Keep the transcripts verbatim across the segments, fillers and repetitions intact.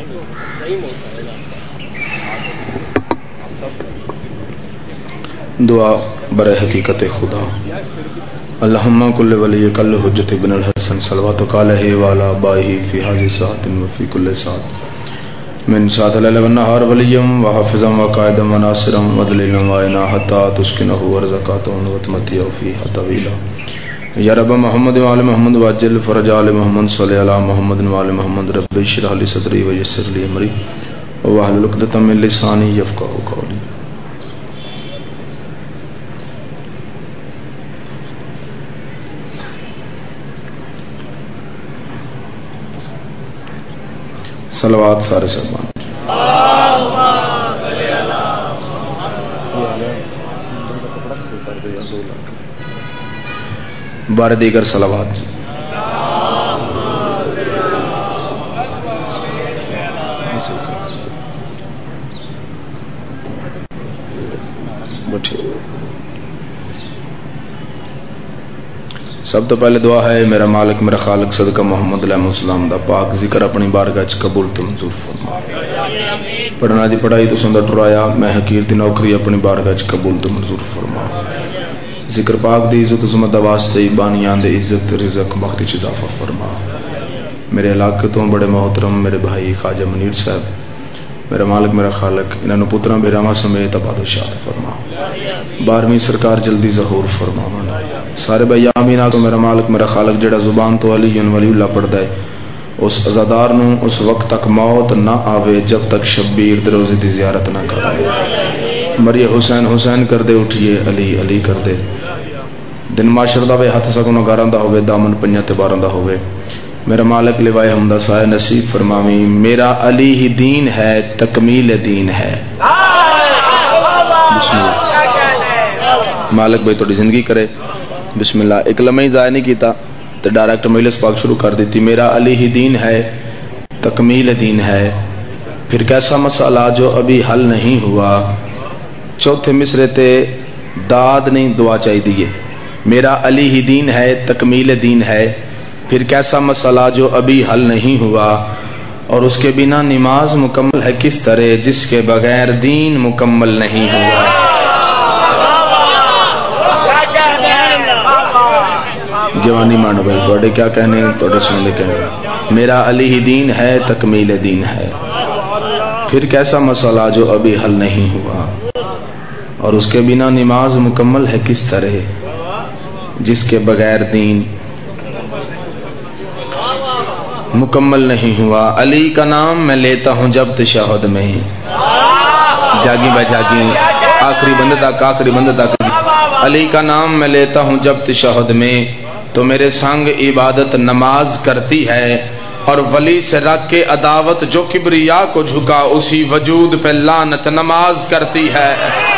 دعا برے حقیقت خدا اللہم کل ولی کل حجت ابن الحسن صلواتک علیہ وعلا آبائہ فی حاضر ساعت وفی کل ساعت من ساعت اللیل والنہار ولیم وحافظا وقائدا وناصرا ودلیلا وعینا حتی تسکنہ ورزقاتہ وتمتیہ فیہا طویلا یا رب محمد وعلی محمد واجل فرج آل محمد صلی علی محمد وعلی محمد رب اشرح لی صدری ویسر لی امری واحلل عقدۃ من لسانی یفقہوا قولی. صلوات سارے سلمان بار دیگر صلوات جی سب تو پہلے دعا ہے میرا مالک میرا خالق صدقہ محمد علیہ السلام دا پاک ذکر اپنی بارگاہ چ قبول تو منظور فرما. پڑھنا دی پڑھائی تو سندا ٹرایا میں حقیر دی نوکری اپنی بارگاہ چ قبول تو منظور فرما. ذکر پاک دی عزت عظمت دا واسطے بانیان دے عزت رزق بخت چ اضافہ فرما. میرے علاقے تو بڑے محترم میرے بھائی خواجہ منیر صاحب میرا مالک میرا خالق انہاں نو پتراں بھیراواں سمیت آباد و شاد فرما. بارہویں سرکار جلدی ظہور فرما. سارے بھائی آمین آکو میرا مالک میرا خالق جڑا زبان تو علی ولی اللہ پڑھدا ہے اس عزادار نو اس وقت تک موت نہ آوے جب تک شبیر دروزے دی زیارت نہ کرے. مریے حسین حسین کر دے اٹھئے علی علی کر دے دن معاشر دا وے ہاتھ سکونو گاران دا ہوئے دامن پنجہ تباران دا ہوئے. میرا مالک لوائے حمدہ سائے نصیب فرماویں میرا علی ہی دین ہے تکمیل دین ہے. بسم اللہ مالک بھائی توڑی زندگی کرے. بسم اللہ. ایک لمحہ ہی ضائع نہیں کیتا تو ڈائریکٹ مجلس پاک شروع کر دیتی. میرا علی ہی دین ہے تکمیل دین ہے پھر کیسا مسئلہ جو ابھی حل نہیں ہوا. چوتھے مصرے تے داد نہیں دعا چاہی دیئے. میرا علی ہی دین ہے تکمیل دین ہے پھر کیسا مسئلہ جو ابھی حل نہیں ہوا اور اس کے بنا نماز مکمل ہے کس طرح جس کے بغیر دین مکمل نہیں ہوا. جوانی مانو بھائی توڑے کیا کہنے توڑے سننے کہنے. میرا علی ہی دین ہے تکمیل دین ہے پھر کیسا مسئلہ جو ابھی حل نہیں ہوا اور اس کے بنا نماز مکمل ہے کس طرح جس کے بغیر دین مکمل نہیں ہوا. علی کا نام میں لیتا ہوں جب تشہد میں جاگی با جاگی آخری بندہ تک آخری بندہ تک. علی کا نام میں لیتا ہوں جب تشہد میں تو میرے سنگ عبادت نماز کرتی ہے اور ولی سے رکھ کے عداوت جو کبریا کو جھکا اسی وجود پہ لعنت نماز کرتی ہے.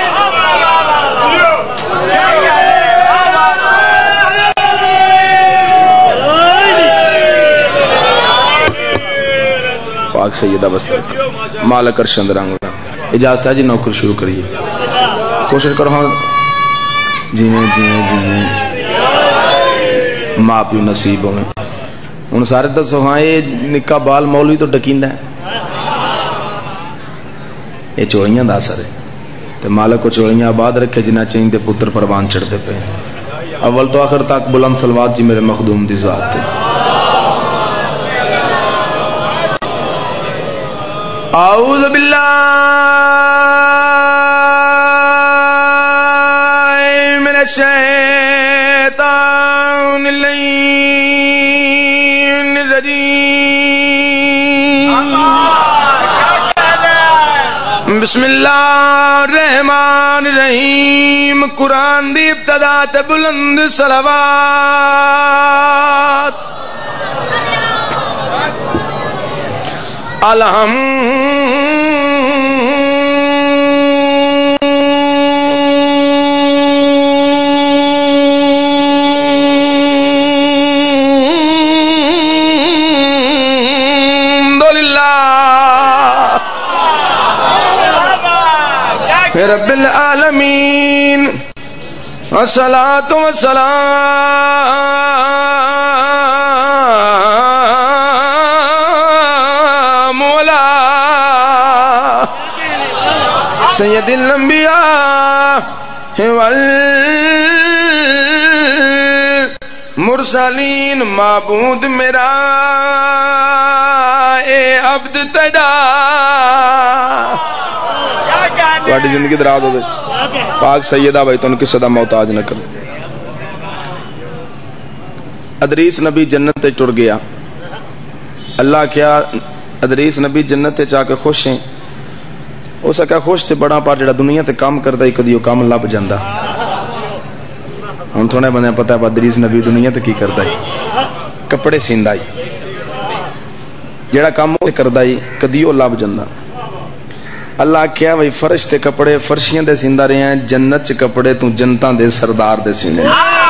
پاک سیدہ بستر مالک ارشند رنگ اجازت ہے جی نوکر شروع کریے. کوشش کرو ہاں جیویں جیویں جیویں ماں پیو نصیبوں میں ان سارے دسو ہاں یہ نکا بال مولوی تو ڈکیندہ ہے یہ چوڑیاں دا اثر ہے تو مالک کو چوڑیاں آباد رکھے جنہ چاہیے پتر پروان چڑھ دے پہ. اول تو آخر تک بلند صلوات جی میرے مخدوم دی ذات تھے. اعوذ باللہ من الشیطان اللعین الرجیم. بسم اللہ الرحمن الرحیم. قرآن دی ابتدا تے بلند صلوات. الحمد رب العالمین والصلاة والسلام علی سید الانبیاء والمرسلین معبود میرا اے عبد تیرا تھوڑی زندگی دراز ہو گئی پاک سیدہ بھائی تو ان کی صدا محتاج نہ کر ادریس نبی جنت تے ٹر گیا اللہ کیا ادریس نبی جنت تے چاہ کے خوش ہیں ہو سکا خوش تے بڑا پار جڑا دنیا تے کام کردا ہی کدی وہ کام لب جاندا ہن تھوڑے بندے پتہ ہے ادریس نبی دنیا تے کی کردا ہے کپڑے سیندا ہی جڑا کام کردا ہی کدی وہ لب جاندا اللہ کیا وہی فرش تے کپڑے فرشیاں دے سیندا رہے ہیں جنت چ کپڑے تو جنتاں دے سردار دے سینے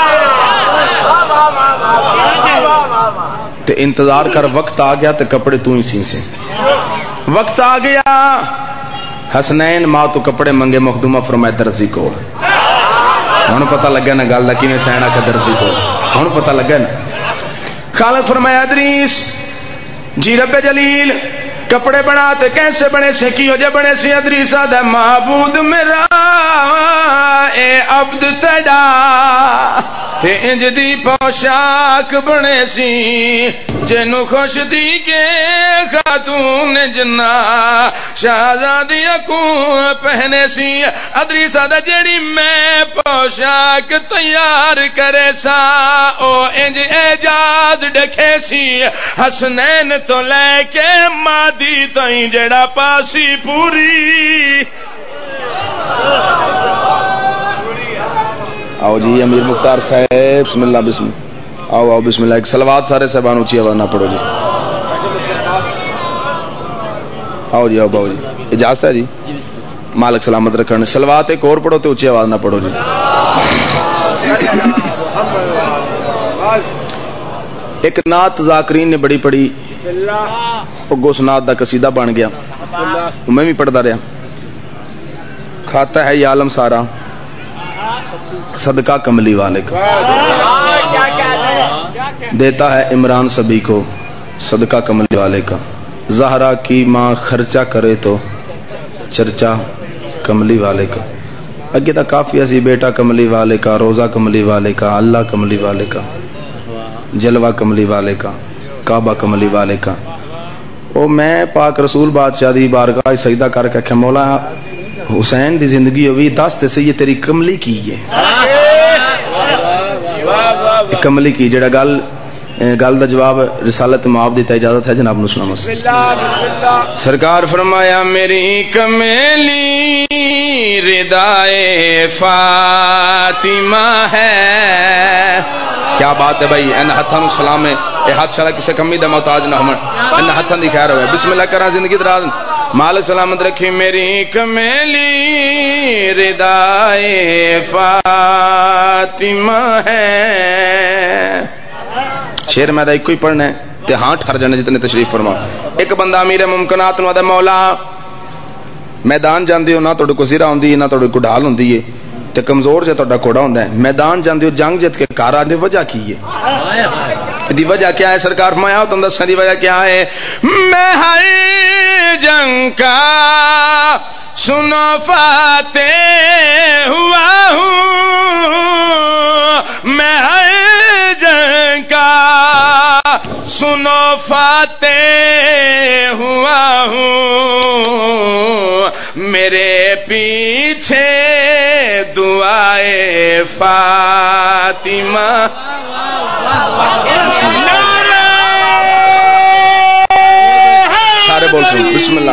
تے انتظار کر وقت آ گیا تے کپڑے تو ہی سی سے وقت آ گیا حسنین ماں تو کپڑے منگے مخدومہ فرمائے درزی کو ہن پتہ لگا نا گل دا کیویں سینا کہ درزی کو ہن پتہ لگا نا خالق فرمایا ادریس جی رب جلیل کپڑے بناتے کیسے بنے سے کیوں جے بنے سے ادریسہ دا معبود میرا اے عبد تیرا تے انج دی پوشاک بنے سی جنو خوش دی کے خاتون جنا شہزادی اکو پہنے سی ادریسہ دا جڑی میں پوشاک تیار کرے سا او انج اعجاز ڈکھے سی حسنین تو لے کے مادی تائیں جڑا پاسی پوری آؤ جی امیر مختار صاحب بسم اللہ بسم اللہ آؤ آؤ بسم اللہ ایک صلوات سارے صاحبان اونچی آواز نہ پڑھو جی آؤ جی آؤ باؤ جی اجازت ہے جی مالک سلامت رکھنے صلوات ایک اور پڑھو تو اونچی آواز نہ پڑھو جی ایک نعت ذاکرین نے بڑی پڑھی اگو سنات دا قصیدہ بن گیا میں بھی پڑھتا رہا کھاتا ہے یہ عالم سارا صدقہ کملی والے کا دیتا ہے عمران سبھی کو صدقہ کملی والے کا زہرا کی ماں خرچہ کرے تو چرچا کملی والے کا اگے تا کافی اسی بیٹا کملی والے کا روزہ کملی والے کا اللہ کملی والے کا جلوہ کملی والے کا کعبہ کملی والے کا او میں پاک رسول بادشاہ دی بارگاہ سجدہ کر کے کہ مولا حسین دی زندگی ہوئی دس تے سے یہ تیری کملی کی ہے کملی کی جڑا گل گل دا جواب رسالت معاف دیتا اجازت ہے جناب نسلام سرکار فرمایا میری کملی ردائے فاطمہ ہے کیا بات ہے بھائی این ہتھاں سلام ہے اے ہاتھ شالا کسے کمی دا محتاج نہ ہمن این ہتھاں دی خیر ہوئے بسم اللہ کرا زندگی دراز مالک سلامت رکھی میری کمیلی ردائے فاطمہ ہے شیر میں دا ایک کوئی پڑھنا ہے تے ہاں ٹھر جانے جتنے تشریف فرما ایک بندہ امیر ممکنات نو دا مولا میدان جان دیو نہ توڑے کو زیرہ ہوں دی نہ توڑے کو ڈھال ہوں دی تے کمزور جے توڑا کوڑا ہوں ہے میدان جان دیو جنگ جت کے کارا دی وجہ کی ہے دی وجہ کیا ہے سرکار فرمایا ہو تم دس دی وجہ کیا ہے میں ہر جنگ کا سنو فاتح ہوا ہوں میں ہر جنگ کا سنو فاتح ہوا ہوں میرے پیچھے دعائے فاطمہ سارے بول سن بسم اللہ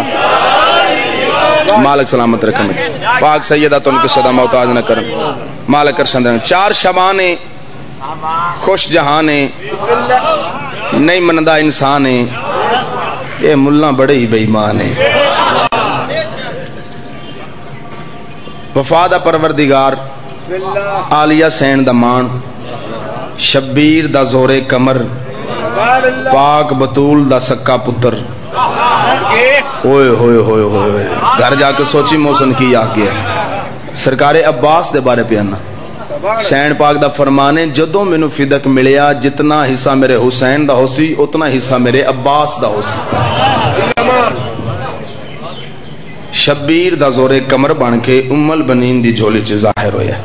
مالک سلامت رکھنے پاک سیدہ تو ان کی صدا محتاج نہ کریں مالک کرشن دیں چار شبانے خوش جہانے نہیں مندہ انسانے یہ ملہ بڑے ہی بے ایمانے وفادہ پروردگار آلیہ سین دا مان شبیر دا زور کمر پاک بطول دا سکا پتر ہوئے ہوئے ہوئے ہوئے گھر جا کے سوچی موسن کی آگیا سرکار عباس دے بارے پیانا سین پاک دا فرمانے جدوں میں نو فدق ملیا جتنا حصہ میرے حسین دا ہو سی اتنا حصہ میرے عباس دا ہو سی شبیر دا زورے کمر بن کے ام البنین دی جھولی چ ظاہر ہویا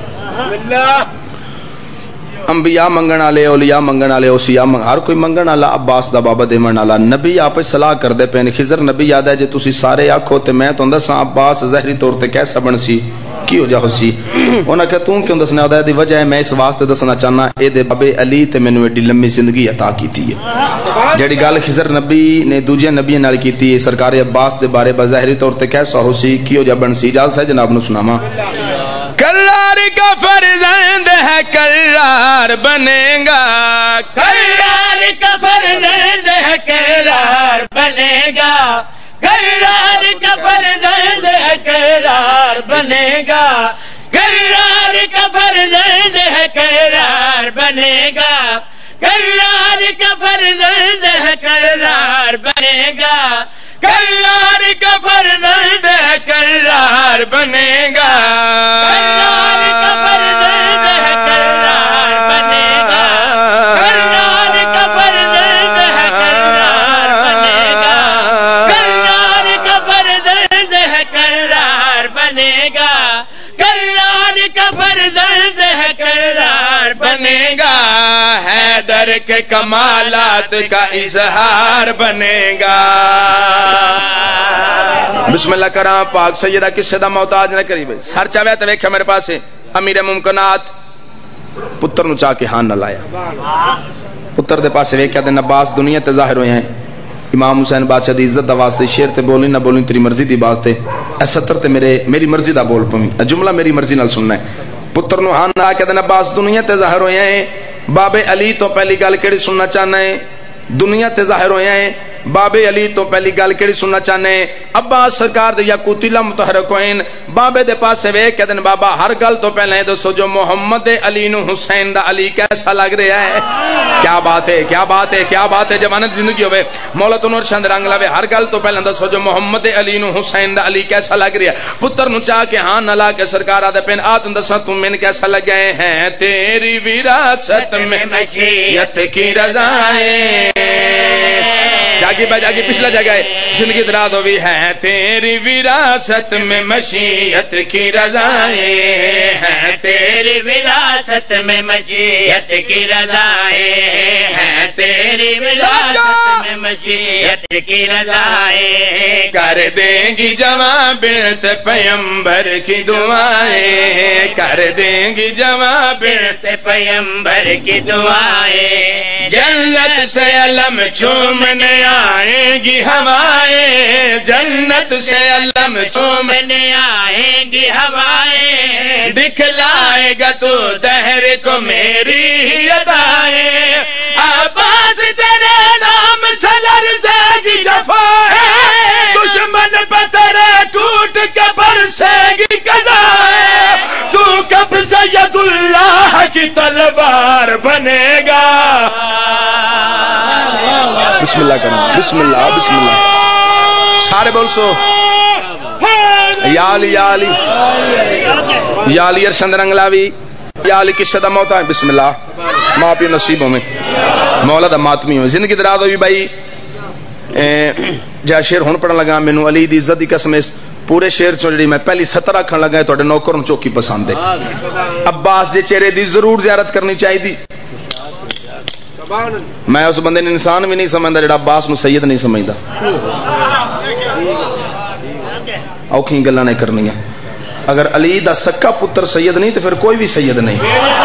انبیاء منگن والے اولیاء منگن والے اوسیاء منگ ہر کوئی منگن والا عباس دا بابا دیمن والا نبی آپ صلاح کردے پے خضر نبی یاد ہے جے تسی سارے آکھو تے میں تو دساں عباس ظاہری طور تے کیسا بن سی کی ہو جا ہو سی انہاں کہ توں کیوں دسنا ہے دی وجہ ہے میں اس واسطے دسنا چاہنا اے دے بابے علی تے مینوں ایڈی لمبی زندگی عطا کیتی ہے جڑی گل خضر نبی نے دوجے نبی نال کیتی ہے سرکار عباس دے بارے با ظاہری طور تے کیسا ہو سی کی ہو جا بن سی اجازت ہے جناب نو سناواں کرار کا فرزند ہے کرار بنے گا کرار کا فرزند ہے کرار بنے گا کرار کا فرزند ہے کرار بنے گا کرار کا فرزند ہے کرار بنے گا کرار کا فرزند ہے کرار بنے گا کرار کا فرزند ہے کرار بنے گا کرار کا فرزند ہے کرار بنے گا کرار کا فرزند ہے کرار بنے گا کرار کا فرزند ہے کرار بنے گا کرار کا فرزند ہے کرار بنے گا حیدر کے کمالات کا اظہار بنے گا بسم اللہ کرام پاک سیدہ کسے دا محتاج نہ کری بھئی سر چاہوے تو ویکھے میرے پاس امیر ممکنات پتر نو چاہ کے ہاں نہ لایا پتر دے پاس ویکھے دے نباس دنیا تے ظاہر ہوئے ہیں امام حسین بادشاہ دی عزت دا واسطے شیر تے بولی نہ بولی تیری مرضی دی واسطے اے ستر تے میرے میری مرضی دا بول پویں جملہ میری مرضی نال سننا ہے پتر نو ہاں نہ کے دے نباس دنیا تے ظاہر ہوئے ہیں باب علی تو پہلی گل کیڑی سننا چاہنا ہے دنیا تے ظاہر ہوئے ہیں بابے علی تو پہلی گل کیڑی سننا چاہنے عباس سرکار دے یاقوتی لا متحرک ہوئیں بابے دے پاس وے کہ دن بابا ہر گل تو پہلے دسو جو محمد علی نو حسین دا علی کیسا لگ رہا ہے کیا بات ہے کیا بات ہے کیا بات ہے جوانت زندگی ہوئے مولا تو نور شاند رنگ لوے ہر گل تو پہلے دسو جو محمد علی نو حسین دا علی کیسا لگ رہا ہے پتر نو چاہ کے ہاں نہ لا کے سرکار آدھے پین آتن دسا تم من کیسا لگ گئے ہیں تیری وراثت میں مشیت کی رضائیں جاگی با جاگی پچھلا جگہ ہے زندگی دراد ہوئی ہے تیری وراثت میں مشیت کی رضائیں ہیں تیری وراثت میں مشیت کی رضائیں ہیں تیری وراثت میں مشیت کی رضائیں کر دیں گی جوان بنت پیمبر کی دعائیں کر دیں گی جوان بنت پیمبر کی دعائیں جنت سے علم چومنے آئیں گی ہوائیں جنت سے علم چومنے آئیں گی ہوائیں دکھلائے گا تو دہر کو میری ہی ادائیں عباس تیرے نام سے لرزے گی جفا ہے دشمن پہ تیرے ٹوٹ کے برسے گی قضائیں تو کب سید اللہ کی تلوار بنے گا بسم اللہ کرنا بسم اللہ بسم اللہ سارے بول سو یا علی یا علی یا علی ارشد رنگلاوی یا علی کس صدا موتا ہے بسم اللہ ماں پی نصیبوں میں مولا دا ماتمی ہوئی زندگی دراد ہوئی بھائی جا شیر ہون پڑھن لگا میں نو علی دی عزت دی قسم اس پورے شیر چوڑی میں پہلی ستر رکھن لگا ہے توڑے نوکر ان چوکی پسند ہے عباس دے چہرے دی ضرور زیارت کرنی چاہی دی میں اس بندے نے انسان بھی نہیں سمجھتا جڑا عباس نو سید نہیں سمجھتا اوکھی گلاں نہیں کرنی ہے اگر علی دا سکا پتر سید نہیں تو پھر کوئی بھی سید نہیں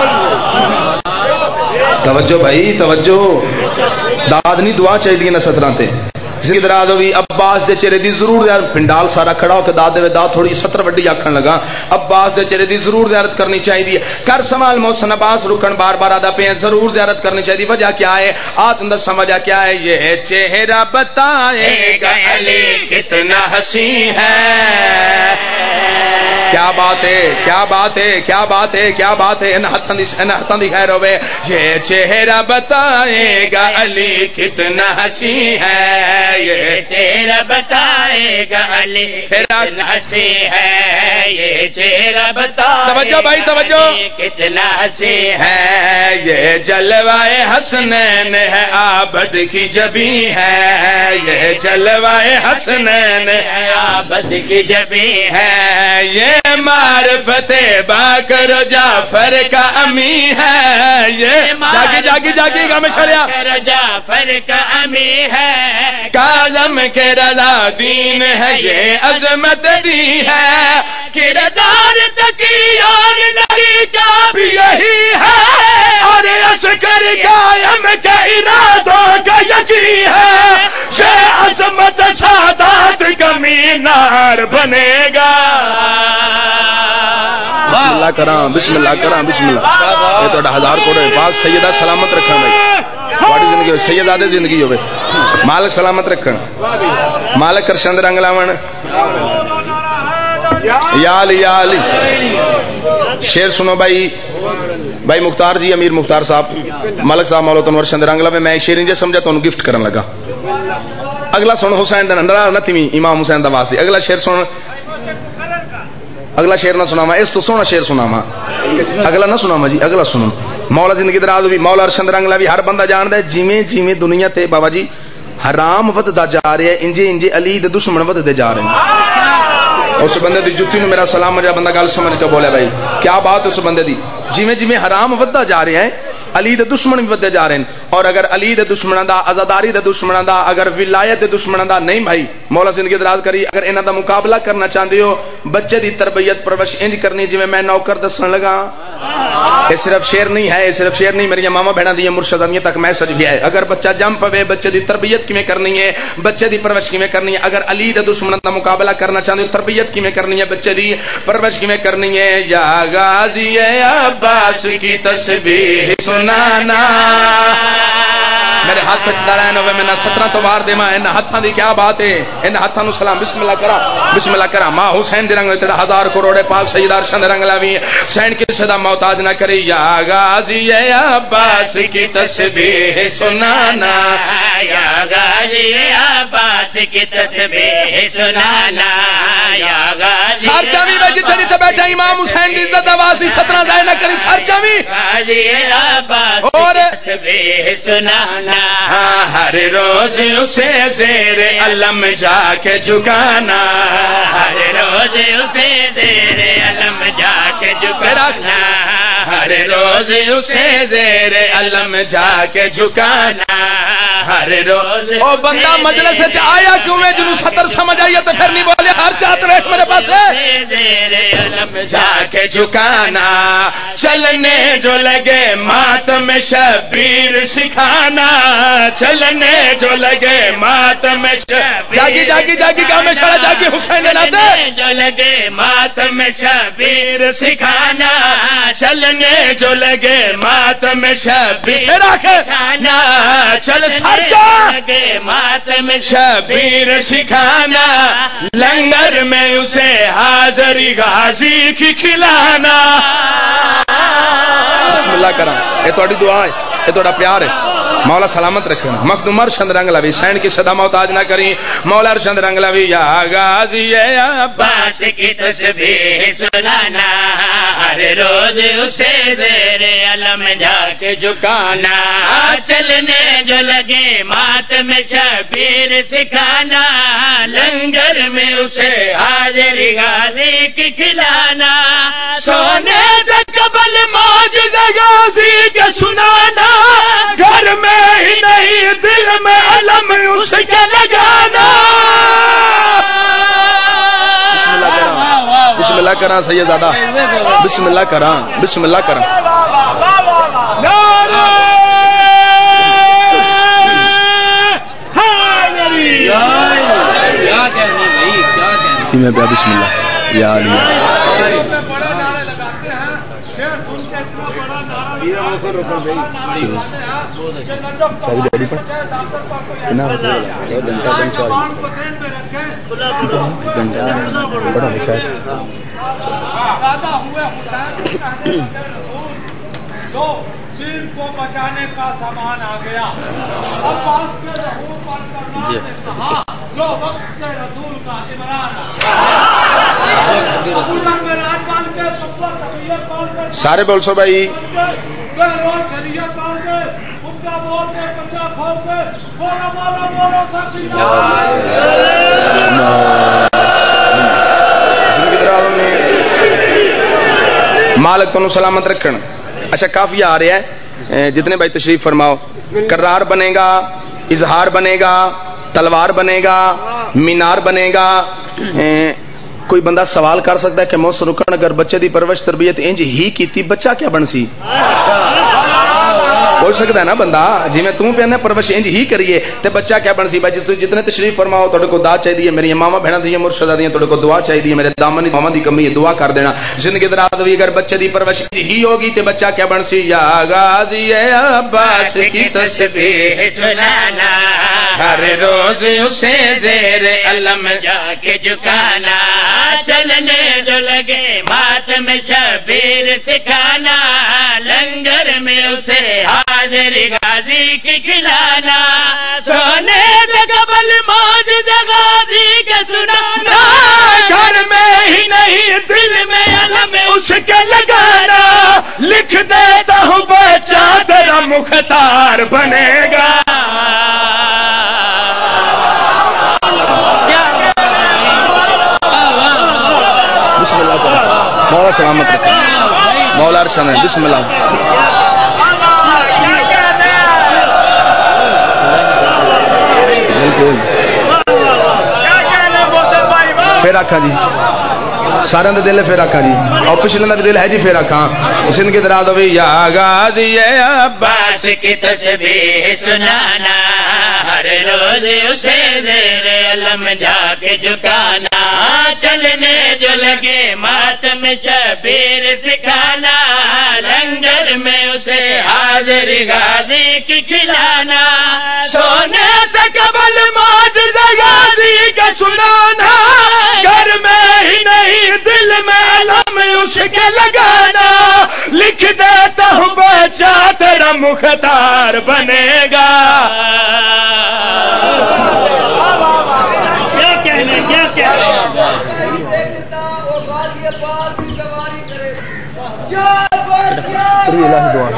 توجہ بھائی توجہ داد نہیں دعا چاہیے دی نہ سترہ تے زندگی دراز ہوئی عباس دے چہرے دی ضرور زیارت پنڈال سارا کھڑا ہو کے داد دے داد تھوڑی ستر وڈی آکھن لگا عباس دے چہرے دی ضرور زیارت کرنی چاہی دی کر سوال محسن عباس رکن بار بار آدھا پہ ضرور زیارت کرنی چاہی دی وجہ کیا ہے آت اندر سمجھا کیا ہے یہ چہرہ بتائے گا علی کتنا حسین ہے کیا بات ہے کیا بات ہے کیا بات ہے کیا بات ہے ان ہتھاں دی ان ہتھاں دی خیر ہوے یہ چہرہ بتائے گا علی کتنا حسین ہے یہ چہرہ بتائے گا علی کتنا حسین ہے یہ چہرہ بتائے توجہ بھائی توجہ کتنا حسین ہے یہ جلوائے حسنین ہے عابد کی جبی ہے یہ جلوائے حسنین ہے عابد کی جبی ہے یہ معرفت باکر جعفر کا امی ہے یہ جاگی جاگی جاگی گا میں شریا جعفر کا امی ہے کاظم کے رضا دین ہے یہ عظمت دی ہے کردار تقیان نبی کا بھی یہی ہے اور عسکر قائم کے ارادوں کا یقین ہے یہ عظمت سادات کا مینار بنے گا بسم اللہ کرام بسم اللہ کرام بسم اللہ یہ تو ہزار کوڑے پاک سیدہ سلامت رکھا بھائی بڑی زندگی ہوئے سیدادے زندگی ہوئے مالک سلامت رکھا مالک کرشند رنگ لاون یا علی یا علی شیر سنو بھائی بھائی مختار جی امیر مختار صاحب ملک صاحب مولا تنور شند رنگ لاوے میں ایک شیر انجے سمجھا تو انہوں گفٹ کرن لگا اگلا سنو حسین دن اندرہ نہ تھی امام حسین دا واسطے اگلا شیر سنو اگلا شیر نہ سنا ماں اس تو سونا شیر سنا ماں اگلا نہ سنا ماں جی اگلا سنو مولا زندگی دراز ہوئی مولا ارشند رنگ لاوی ہر بندہ جان دے جیویں جیویں دنیا تے بابا جی حرام ود دا جا رہے ہیں انجے انجے علی دے دشمن ود دے جا رہے ہیں اس بندے دی جتی نے میرا سلام مجھا بندہ گال سمجھ کے بولے بھائی کیا بات اس بندے دی جیویں جیویں حرام ود دا جا رہے ہیں علی دے دشمن بھی ودے جا رہے ہیں اور اگر علی دے دشمنان دا عزاداری دے دشمنان دا اگر ولایت دے دشمنان دا نہیں بھائی مولا زندگی دراز کری اگر انہاں دا مقابلہ کرنا چاہتے ہو بچے دی تربیت پرورش انج کرنی جی میں نوکر دسن لگا یہ صرف شیر نہیں ہے یہ صرف شیر نہیں میری ماما بہنا دی مرشدانیت تک میسج بھی ہے اگر بچہ جم پوے بچے دی تربیت کیویں کرنی ہے بچے دی پرورش کیویں کرنی ہے اگر علی دے دشمنان دا مقابلہ کرنا چاہتے ہو تربیت کیویں کرنی ہے بچے دی پرورش کیویں کرنی ہے یا غازی عباس کی تسبیح سنانا میرے ہاتھ پہ چلا رہے ہیں میں نہ سترہ تو بار دے ماں انہ ہاتھاں دی کیا بات ہے انہ ہاتھاں نو سلام بسم اللہ کرا بسم اللہ کرا ماں حسین دی رنگ لیتے ہزار کروڑے پاک سیدار شند رنگ لاوی حسین کی صدا محتاج نہ کری یا غازی عباس کی تسبیح سنانا یا غازی عباس کی تسبیح سنانا یا غازی سار چاوی میں جتنی تو بیٹھا امام حسین دی عزت آوازی سترہ زائے نہ کری سار چاوی غازی عباس کی تسبیح سنانا ہر روز اسے زیر علم جا کے جھکانا ہر روز اسے زیر علم جا کے جھکانا ہر روز اسے زیر علم جا کے جھکانا ہر روز او بندہ مجلس سے آیا کیوں میں جنہوں ستر سمجھ آئیے تو پھر نہیں بولے ہر چاہت رہے میرے پاس ہے زیر علم جا کے جھکانا چلنے جو لگے ماتم شبیر سکھانا چلنے جو لگے ماتم شبیر جاگی جاگی جاگی گاہ میں شڑا جاگی حسین لاتے جو لگے ماتم شبیر سکھانا چلنے جو لگے ماتم شبیر سکھانا چل سرچا لگے ماتم شبیر سکھانا لنگر میں اسے حاضری غازی کی کھلانا بسم اللہ کرام یہ توڑی دعا ہے یہ توڑا پیار ہے مولا سلامت رکھنا مخدوم ارشند رنگ لاوی سین کی صدا محتاج نہ کری مولا ارشند رنگ لاوی یا غازی عباس کی تسبیح سنانا ہر روز اسے زیر علم جا کے جھکانا چلنے جو لگے ماتم شبیر سکھانا لنگر میں اسے حاضری غازی کی کھلانا سونے سے قبل معجزہ غازی کے سنانا گھر میں ہی نہیں دل میں علم اس کے لگانا بسم اللہ کرام بسم اللہ کرام سیدزادہ بسم اللہ کرام بسم اللہ کرام نعرہ حیدری کیا کہنے بھائی کیا کہنے جی میں پیا بسم اللہ یا علی ساری دیڑی پر بڑا لکھا ہے دین کو بچانے کا سامان آ گیا اب بات کے رسول پر کرنا کہا جو وقت کے رسول کا عمران عمران میں راج بان کے سفر تقیت بان کے سارے بول سو بھائی روز شریعت بان کے ان کا بول کے پنجا کھول کے بولا بولا بولا سکیت مالک تنو سلامت رکھن اچھا کافی آ رہا ہے جتنے بھائی تشریف فرماؤ کرار بنے گا اظہار بنے گا تلوار بنے گا مینار بنے گا کوئی بندہ سوال کر سکتا ہے کہ موس رکن اگر بچے دی پرورش تربیت انج ہی کیتی بچہ کیا بن سی ہو سکتا ہے نا بندہ جی میں تم پہنے پرورش انج ہی کریے تے بچہ کیا بن سی بھائی جتنے تشریف فرماؤ تھوڑے کو دا چاہیے میری ماما بہنا دی مرشدہ دی تھوڑے کو دعا چاہیے میرے دامن ماما دی کمی دعا کر دینا زندگی درات ہوئی اگر بچے دی پرورش ہی ہوگی تے بچہ کیا بن سی یا غازی عباس کی تسبیح سنانا ہر روز اسے زیر علم جا کے جھکانا چلنے جو لگے ماتم شبیر سکھانا لنگر میں اسے حاضر غازی کی کھلانا سونے سے قبل موجود غازی کے سنانا گھر میں ہی نہیں دل میں علم اس کے لگانا لکھ دیتا ہوں بچہ تیرا مختار بنے گا بسم اللہ مولا سلامت رکھیں مولا ارشد ہے بسم اللہ پھر آکھا جی سارے دے دل پھر آکھا جی اور پچھلے بھی دل ہے جی پھر آکھا سن کے دراد ہوئی یا غازی عباس کی تسبیح سنانا ہر روز اسے زیر علم جا کے جھکانا چلنے جو لگے ماتم شبیر سکھانا لنگر میں اسے حاضر غازی کی کھلانا سونے سے قبل معجزہ غازی کا سنانا گھر میں ہی نہیں دل میں علم اس کے لگانا لکھ دیتا ہوں بچہ تیرا مختار بنے گا کیا کہنے کیا کہنے الہی دعا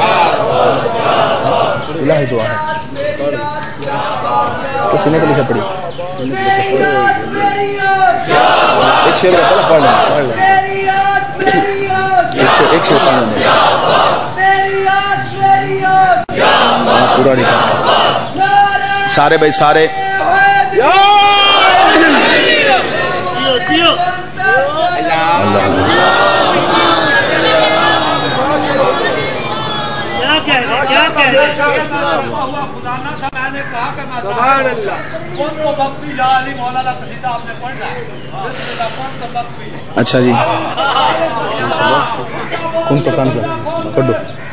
الہی دعا ہے کسی نے لکھا پڑھی ایک شیر کا پہلے پڑھ لیں ایک شیر پڑھ لیں پورا لکھا سارے بھائی سارے اللہ اچھا جی کون تو کون سا پڑھو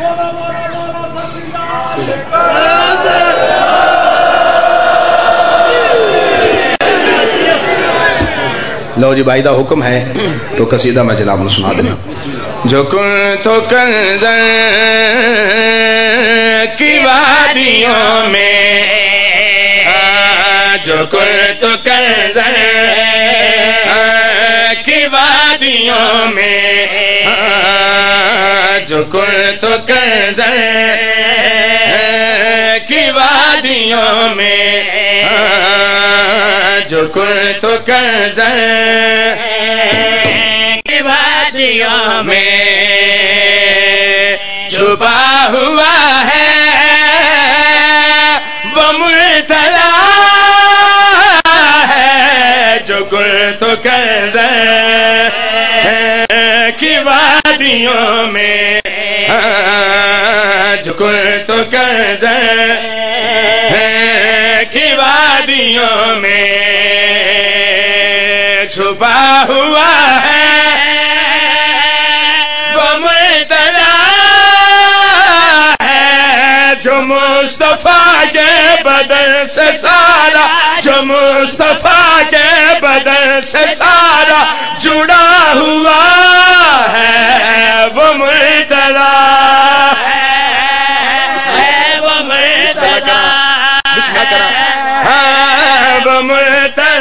لو جی بھائی دا حکم ہے تو قصیدہ میں جناب نے سنا دینا جو کن تو کنزن کی وادیوں میں جو کن تو کنزن کی وادیوں میں جو کن تو کنزن کی وادیوں میں جو کن تو کنزن کی وادیوں میں چھپا ہوا ہے وہ مرتلا ہے جو گل تو کنزن کی وادیوں میں جو گل تو کنزن کی وادیوں میں چھپا ہوا ہے وہ مرتلا ہے جو مصطفیٰ کے بدن سے سارا جو مصطفیٰ کے بدن سے سارا جڑا ہوا ہے وہ مرتضی ہے وہ مرتضی بسم اللہ کرا ہاں وہ مرتضی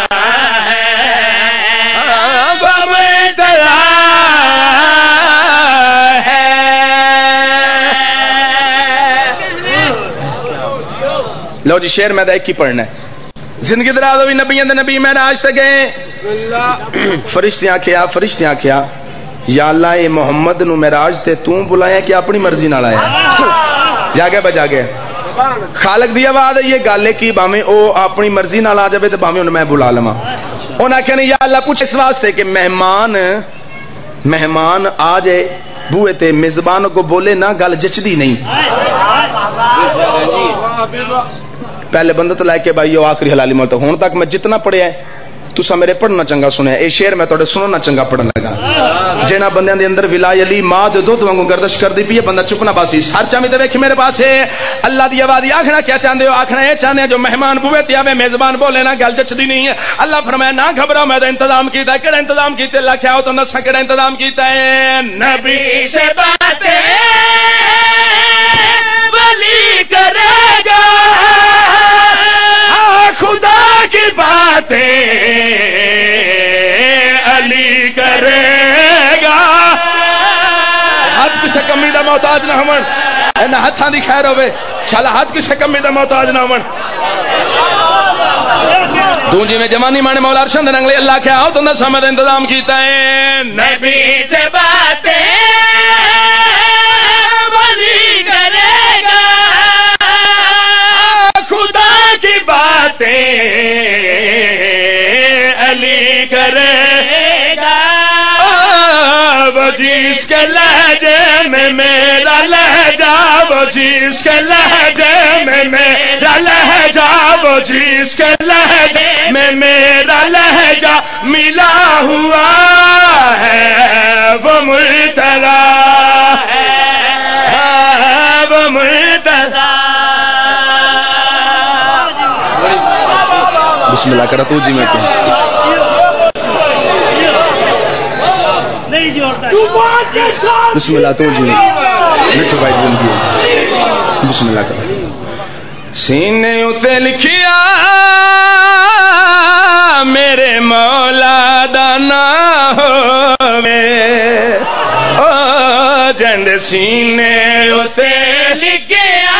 لو جی شیر میں ایک ہی پڑھنا ہے زندگی دراز ہوئی نبیوں دے نبی معراج تے گئے فرشتیاں کیا فرشتیاں کیا یا اللہ اے محمد نو معراج تے توں بلایا کہ اپنی مرضی نال آیا جا گیا بجا گیا خالق دی آواز ہے یہ گل ہے کہ باویں او اپنی مرضی نال آ جاوے تے باویں انہوں میں بلا لواں انہاں کہنے یا اللہ پوچھ اس واسطے کہ مہمان مہمان آ جائے بوئے تے میزبان کو بولے نہ گل جچدی نہیں پہلے بندہ تو لائے کہ بھائی یہ آخری حلالی موت ہون تک میں جتنا پڑھیا ہے تو سا میرے پڑھنا چنگا سنے اے شیر میں توڑے سننا چنگا پڑھنا لگا جینا بندیاں دے اندر ولائی علی ماد دو تو وانگو گردش کر دی پی بندہ چکنا باسی سار چاہمی دے ویکھ میرے پاس ہے اللہ دی آوازی آکھنا کیا چاندے ہو آکھنا اے چاندے جو مہمان بوے تیا میں میزبان بولے نا گل جچ دی نہیں ہے اللہ فرمایا نہ گھبراؤ میں دا انتظام کیتا ہے کڑا انتظام کیتے اللہ کیا ہو تو نسا کڑا انتظام کیتا ہے نبی سے باتیں ولی کرے گا خدا کی باتیں علی کرے گا ہاتھ کسے کمی دا محتاج نہ ہمن اینا ہاتھاں دی خیر ہوئے شالا ہاتھ کسے کمی دا محتاج نہ ہمن تو جی میں جوانی مانے مولا ارشد رنگلے اللہ کیا ہو تو نہ سمجھ انتظام کیتا ہے نبی سے باتیں ولی کرے گا خدا کی باتیں علی کرے گا وہ جس کے لہجے میں میرا لہجہ وہ جس کے لہجے میں میرا لہجہ وہ جس کے لہجے میں میرا لہجہ ملا ہوا ہے وہ مرتضی ہے وہ مرتضی بسم اللہ کرا تو جی میں کہوں بسم اللہ تو جی مٹھو بھائی زندگی بسم اللہ کرا سینے اتے لکھیا میرے مولا دانا ہوئے او جند سینے اتے لکھیا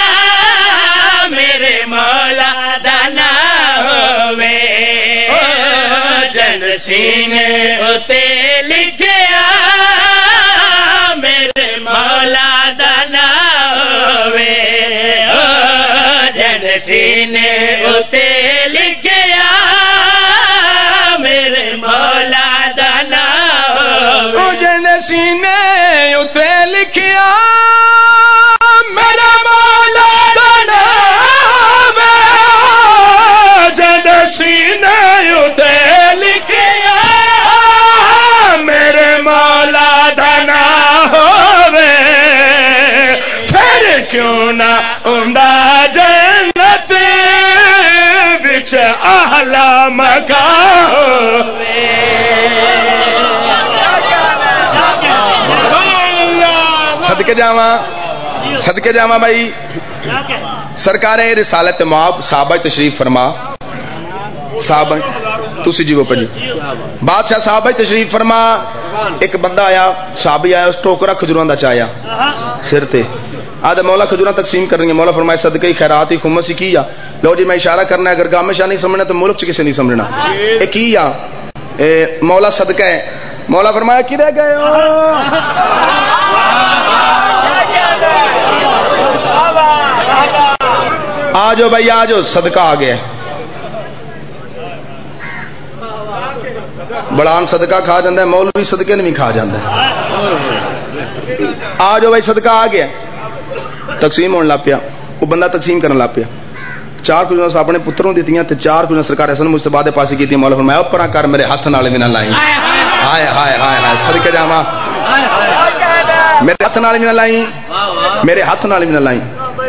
میرے مولا دانا ہوئے او جند سینے اتے لکھیا میرے مولا دانا ہوئے او جند سینے اتے لکھیا میرے مولا دانا ہوئے او جند سینے اتے لکھیا میرا مولا دانا ہوئے جند سینے اتے لکھیا میرے مولا دانا ہوئے پھر کیوں نہ اندہ جنت بچ اہلا مکان ہوئے صدقے جاواں صدقے جاواں بھائی سرکار رسالت معاب صحابہ تشریف فرما صحابہ تسی جی وہ پڑھی بادشاہ صحابہ تشریف فرما ایک بندہ آیا صحابی آیا اس ٹوکرا کھجوروں دا چایا سر تے آدھے مولا کھجورہ تقسیم کر رہی ہیں مولا فرمائے صدقہ خیرات ہی خمس ہی کیا لو جی میں اشارہ کرنا ہے اگر گاہ میں شاہ نہیں سمجھنا تو ملک چکے سے نہیں سمجھنا اے کیا مولا صدقہ ہے مولا فرمایا کی رہ گئے ہو آجو بھائی آجو صدقہ آگئے بڑان صدقہ کھا جاندہ ہے مولوی صدقے نہیں کھا جاندہ ہے آجو بھائی صدقہ آگئے تقسیم ہونے لاپیا وہ بندہ تقسیم کرنے لاپیا چار کچھ سے اپنے پتروں دیتی ہیں چار کچھ سرکار حسن مجتبہ پاسی کی تھی مولا فرمایا اوپرا کر میرے ہاتھ نالے بھی نہ لائیں ہائے ہائے ہائے ہائے صدقے جاما میرے ہاتھ نالے بھی نہ لائیں میرے ہاتھ نالے بھی نہ لائیں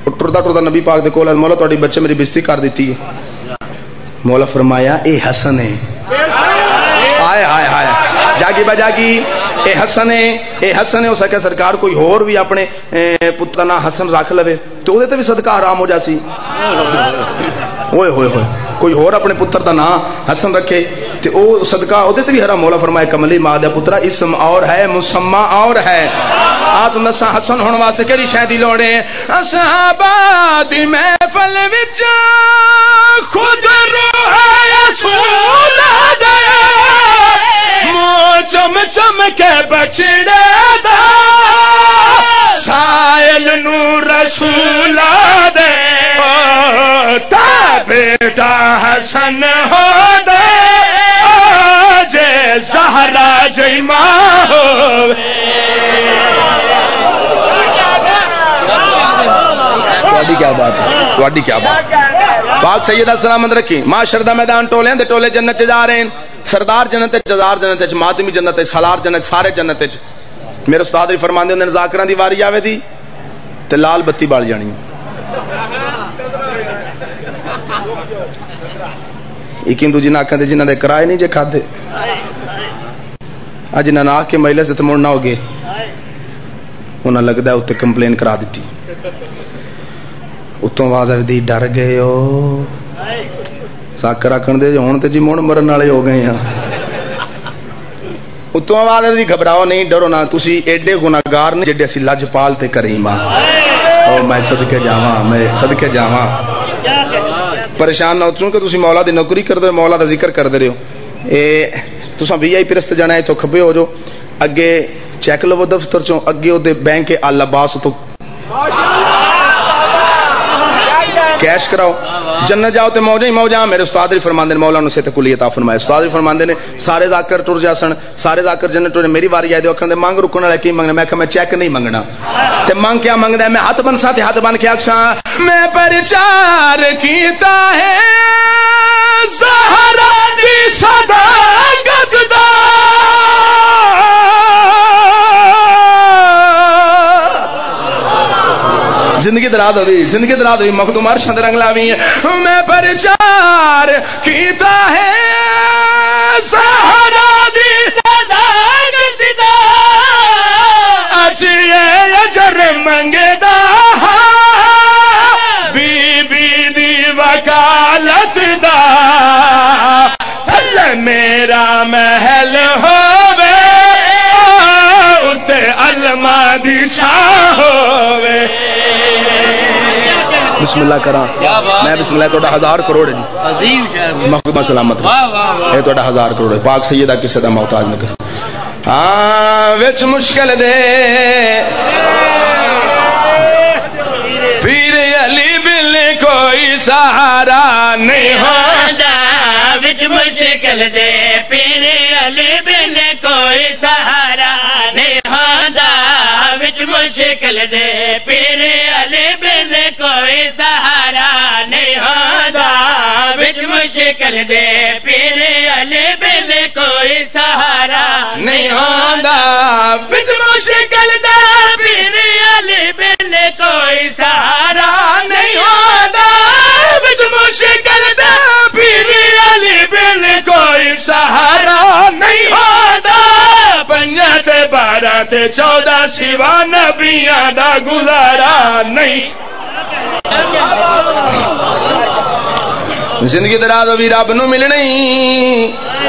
ٹردا ٹردا نبی پاک دے کول مولا تہاڈی بچے میری بےزتی کر دیتی ہے. مولا فرمایا اے حسن ہے. آئے ہائے ہائے جاگی با جاگی اے حسن ہے اے حسن ہے. ہو سکے سرکار کوئی ہور بھی اپنے پتر دا نام حسن رکھ لوے تو وہ تے بھی صدقہ حرام ہو جاسی. ہوئے ہوئے ہوئے کوئی ہور اپنے پتر دا نام حسن رکھے تے او صدقہ او تے بھی حرام. مولا فرمائے کملی ماں دے پترا اسم اور ہے مسمى اور ہے. آت نسا حسن ہونے واسطے کیڑی شے دی لوڑ ہے؟ اصحابہ دی محفل وچ خود روح رسول دے منہ چم چم کے بچڑے دا سائل نو رسول دے تا بیٹا حسن ہو دے جے زہرا جی ماں ہوئے. تواڈی کیا بات ہے تواڈی کیا بات. پاک سیدہ سلامت رکھی. معاشر دا میدان ٹولے ہیں تے ٹولے جنت چ جا رہے ہیں. سردار جنت چ جزار جنت چ ماتمی جنت چ سالار جنت سارے جنت چ. میرے استاد بھی فرماندے ہوندے ذاکراں دی واری آوے دی تے لال بتی بال جانی. ایک ہندو جنہ آکھاں دے جنہ دے کرائے نہیں جے کھادے اج نہ آ کے مجلس تے مڑنا ہو گئے انہاں لگدا ہے اوتے کمپلین کرا دیتی. اتوں آواز آئی ڈر گئے ہو ساکر آکھن دے ہن تے جی مڑ مرن والے ہو گئے ہیں. اتوں آواز آئی گھبراؤ نہیں ڈرو نہ تسی ایڈے گناہگار نہیں جڑے اسی لجپال تے کریم ہاں. او میں صدقے جاواں میں صدقے جاواں. پریشان نہ ہو چونکہ تسی مولا دی نوکری کردے ہو مولا دا ذکر کردے رہو. اے تساں وی آئی پی رستے جانا ہے تو کھبے ہو جو اگے چیک لو دفتر چوں اگے او دے بینک کے آل عباس تو کیش کراؤ. جنت جاؤ تے موجاں ہی موجاں. میرے استاد بھی فرماندے نے مولا نو صحت کلی عطا فرمائے. استاد بھی فرماندے نے سارے ذاکر ٹر جاسن سارے ذاکر جنت ٹر. میری واری آئی دے اکھن دے مانگ رکن والے کی منگنا. میں کہ میں چیک نہیں منگنا تے مانگ کیا منگدا ہے. میں ہاتھ بن سا تے ہاتھ بن کے آکھاں میں پرچار کیتا ہے زہرا دی صداقت دا زندگی دراد ہوئی زندگی دراد ہوئی مخدومار شند رنگ لاوی میں پرچار کیتا ہے زہرا دی صداقت دا اچھے اجر منگے دا بی بی دی وکالت دا پھل میرا محل ہووے اتے علمہ دی چھاں ہووے. بسم اللہ کرا میں بسم اللہ توڑا ہزار کروڑ ہے جی عظیم شہر محمد سلامت ہے توڑا ہزار کروڑ ہے. پاک سیدہ کسی دا محتاج نہ کر. ہاں وچ مشکل دے پیر علی بل کوئی سہارا نہیں ہوتا. وچ مشکل دے پیر علی بل کوئی سہارا نہیں ہوتا. وچ مشکل دے پیر علی بل کوئی سہارا نہیں ہوتا. وچ مشکل دے پیر علی بل کوئی سہارا نہیں ہوتا. وچ مشکل دے پیر علی بل کوئی سہارا نہیں ہوتا. وچ مشکل دے پیر علی بل کوئی سہارا نہیں ہوتا. پنجا تے بارہ تے چودہ سوا نبیاں دا گزارا نہیں. زندگی دراز بھی رب نو ملنی.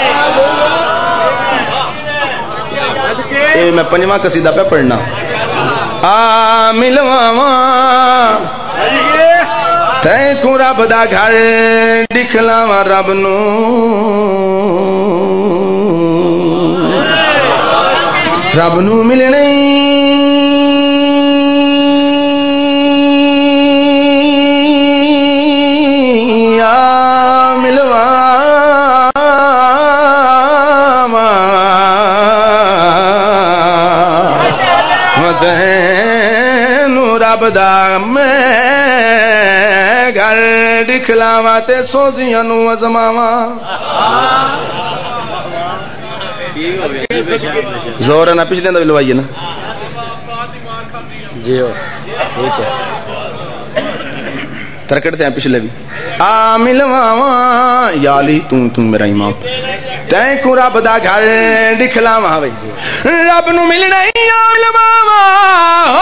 اے میں پنجواں قصیدہ پہ پڑھنا. آ ملواواں تے کو رب دا گھر دکھلاواں رب نو. رب نو ملنی رب دا میں گھر دکھلاواں تے سوزیاں نو ازماواں. زور ہے نا پچھلے اندر بھی لوائیے نا جی ہو ٹھیک ہے. ترکڑتے ہیں پچھلے بھی آ ملواواں یا علی تو تو میرا امام تین کو رب دا گھر دکھلاواں رب نو ملنا ہی آ ملواواں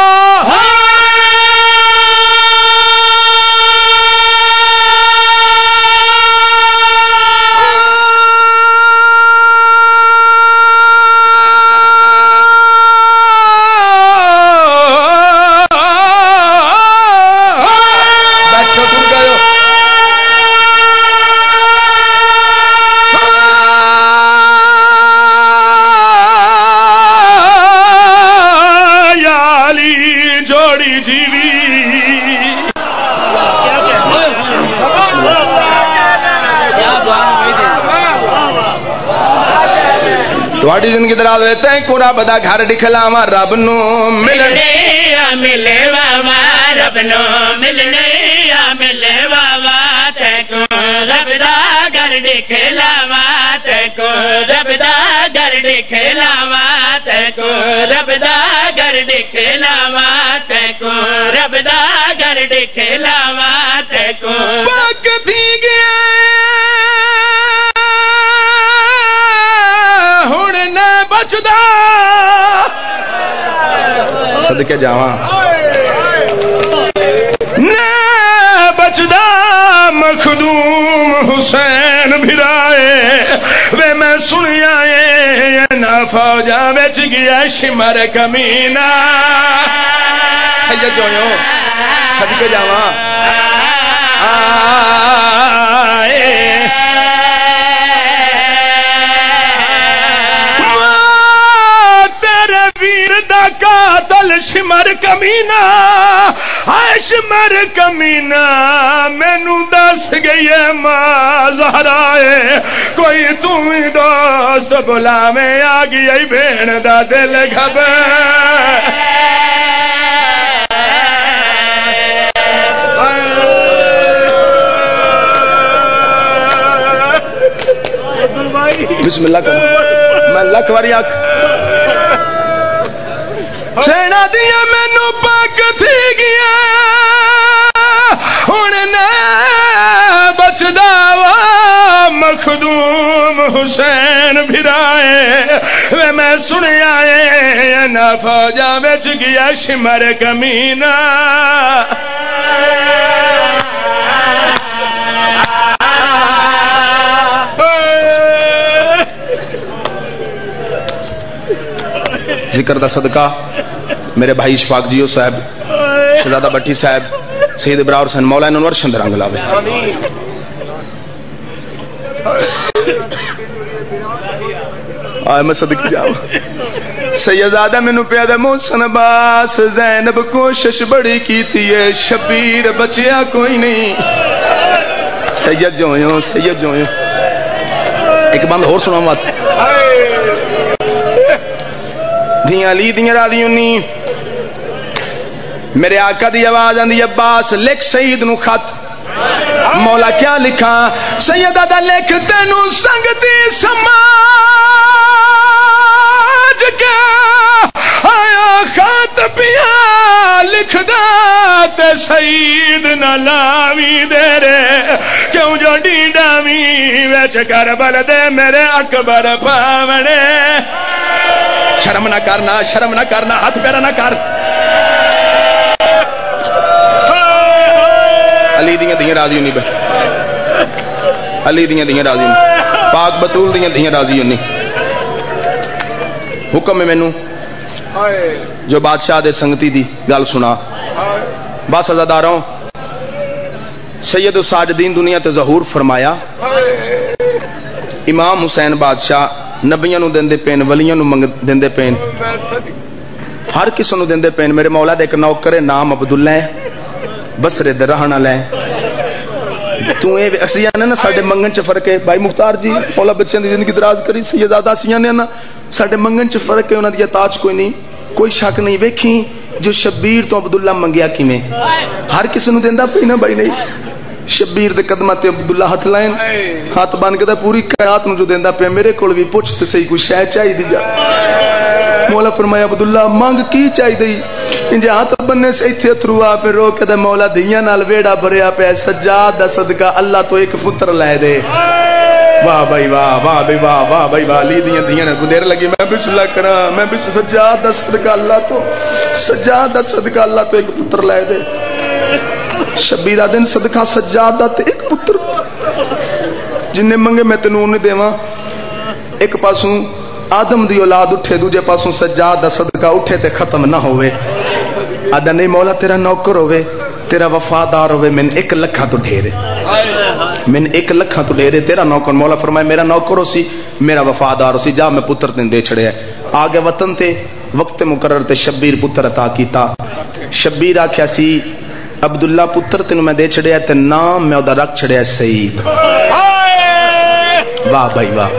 تھوڑی زندگی دراز ہوئے تین کو رب دا گھر دکھلاواں رب نو ملنے آ ملے واوا رب نو ملنے آ ملے واوا تین کو رب دا گھر دکھلاواں تین کو رب دا گھر دکھلاواں تین کو رب دا گھر دکھلاواں تین کو رب دا گھر دکھلاواں تین کو پاک تھی گیا بچدا صدقے جاواں نہ بچدا مخدوم حسین بھرائے وے میں سنیا اے نہ فوجا وچ گیا شمر کمینہ سید جویوں صدقے جاواں آئے قاتل شمر کمینہ آئے شمر کمینہ میں نو دس گئی ہے ماں زہرائے کوئی تمہیں دوست بلا میں آگئی ہے بین دا دل گھبے بسم اللہ کرو میں اللہ کواری آکھ سینا دیا میں نو پاک تھی گیا انہیں بچ داوا مخدوم حسین بھرائے وے میں سنے آئے نہ فوجا بچ گیا شمر کمینہ ذکر دا صدقہ میرے بھائی اشفاق جیو صاحب شہزادہ بٹی صاحب سید ابرار حسین مولا انور شندر انگلاوے آئے میں صدق جاؤ سیدزادہ میں نو پیادہ محسن عباس زینب کوشش بڑی کی تھی شبیر بچیا کوئی نہیں سید جو ہوں سید جو ہوں ایک بند اور سنا مات دھیاں لی دھیاں را دیوں نی میرے آقا دی آواز اندی عباس لکھ سید نو خط مولا کیا لکھا سیدہ دا لکھ تینو سنگتی سماج کا آیا خط پیا لکھ دا تے سید نہ لاوی دے رے کیوں جو ڈیڈاوی ویچ کربل دے میرے اکبر پاونے شرم نہ کرنا شرم نہ کرنا ہاتھ پیرا نہ کر علی دیاں دیاں راضی ہونی بے علی دیاں دیاں راضی ہونی پاک بطول دیاں دیاں راضی ہونی حکم میں مینوں جو بادشاہ دے سنگتی دی گل سنا بس ازاداروں سید الساجدین دنیا تے ظہور فرمایا امام حسین بادشاہ نبیاں نو دندے پین ولیاں نو منگ دندے پین ہر کسی نو دندے پین میرے مولا دے ایک نوکر نام عبداللہ ہے بسرے دے رہنہ لیں تو اے اسیاں نے نا ساڑھے منگن چھ فرق ہے بھائی مختار جی مولا بچیاں دی زندگی دراز کری سیدادہ اسیاں نے نا ساڑھے منگن چھ فرق ہے انہاں دیا تاج کوئی نہیں کوئی شک نہیں ویکھیں جو شبیر تو عبداللہ منگیا کی میں ہر کسی نو دیندہ پہ نا بھائی نہیں شبیر دے قدمات عبداللہ ہاتھ لائن ہاتھ بان کے دا پوری قیات نو جو دیندہ پہ میرے کول بھی پوچھتے سے ہی کوئی شہ چاہی دی جا مولا فرمایا عبداللہ مانگ کی چاہیے انجے ہاتھ بننے سے اتھے تھروا پہ رو کے دے مولا دیاں نال ویڑا بھریا پہ سجاد دا صدقہ اللہ تو ایک پتر لائے دے واہ بھائی واہ واہ بھائی واہ واہ بھائی واہ لی دیاں دیاں کو دیر لگی میں بسم اللہ کرا میں بسم سجاد دا صدقہ اللہ تو سجاد دا صدقہ اللہ تو ایک پتر لائے دے شبیرہ دن صدقہ سجاد دا تے ایک پتر جن نے منگے میں تنوں نے دیواں ایک پاسوں آدم دی اولاد اٹھے دوجے پاسوں سجاد دا صدقہ اٹھے تے ختم نہ ہوئے آدھا نہیں مولا تیرا نوکر ہوئے تیرا وفادار ہوئے من ایک لکھا تو ڈھیرے من ایک لکھا تو ڈھیرے تیرا نوکر مولا فرمائے میرا نوکر ہو سی میرا وفادار ہو سی جا میں پتر تین دے چھڑے ہے آگے وطن تے وقت مقرر تے شبیر پتر عطا کیتا شبیر آکھیا سی عبداللہ پتر تینوں میں دے چھڑے ہے تے نام میں ادھا رکھ چھڑے ہے سعید واہ بھائی واہ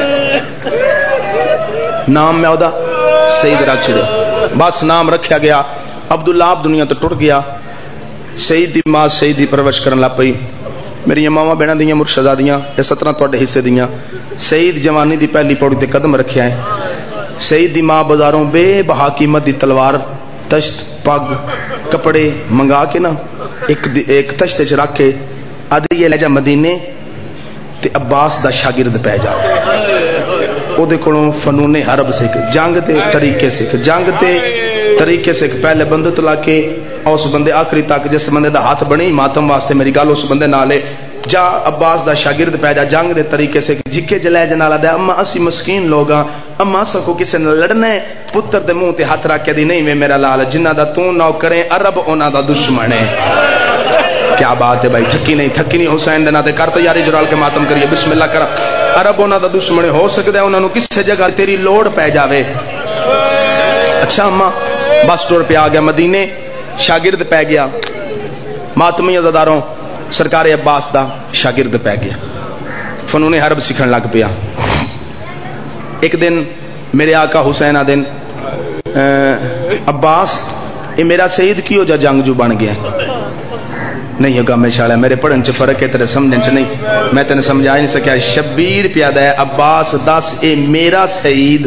نام میں ادھا سعید رکھ چھڑے بس نام رکھیا گیا عبداللہ آپ دنیا تو ٹوٹ گیا سعید دی ماں سعید دی پرورش کرن لا پئی میری ماما بہنا دیاں مرشدہ دیاں یہ سترہ توڑے حصے دیاں سعید جوانی دی پہلی پوڑی تے قدم رکھیا ہے سعید دی ماں بازاروں بے بہا قیمت دی تلوار تشت پگ کپڑے منگا کے نا ایک, ایک تشت چ رکھ کے آدھی یہ لے جا مدینے تے عباس دا شاگرد پہ جا او دے کولوں فنون حرب سکھ جنگ تے طریقے سکھ جنگ تے طریقے سکھ پہلے بندے تلا کے اس بندے آخری تک جس بندے دا ہاتھ بنی ماتم واسطے میری گل اس بندے نالے جا عباس دا شاگرد پہ جا جنگ دے طریقے سے جھکے جلے جنالا دے اما اسی مسکین لوگاں اما سکو کسے نہ لڑنا ہے پتر دے منہ تے ہاتھ رکھ کے دی نہیں میں میرا لال جنہ دا تو نو کریں عرب اونا دا دشمن ہے کیا بات ہے بھائی تھکی نہیں تھکی نہیں حسین دینا تے کر تیاری جرال کے ماتم کریے بسم اللہ کرا عرب اونا دا دشمن ہو سکتا ہے انہوں نے کس سے جگہ تیری لوڑ پہ جاوے اچھا اما بس ٹور پہ آگیا مدینے شاگرد پہ گیا ماتمی عزداروں سرکار عباس دا شاگرد پہ گیا فنون حرب سکھن لگ پیا ایک دن میرے آقا حسین دن عباس یہ میرا سعید کیوں جا جنگ جو بن گیا نہیں ہوگا میں شاءاللہ میرے پڑھن چھ فرق ہے تیرے سمجھن چھ نہیں میں تینے سمجھا ہی نہیں سکیا شبیر پیادہ ہے عباس دس اے میرا سعید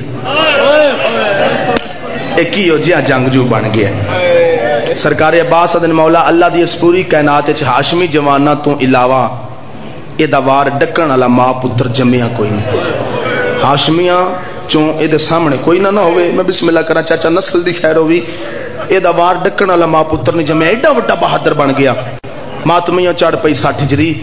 اے کیوں جا جنگ جو بن گیا سرکار عباس دن مولا اللہ دی اس پوری کائنات چھ ہاشمی جوانہ تو علاوہ اے دوار ڈکن علا ماں پتر جمعہ کوئی نہیں ہاشمیاں چون اے دے سامنے کوئی نہ نہ ہوئے میں بسم اللہ کرنا چاچا نسل دی خیر ہوئی اے دوار ڈکن علا ماں پتر نے جمعہ ایڈا وڈا بہادر بن گیا ماتمیاں چاڑ پئی ساٹھ ہجری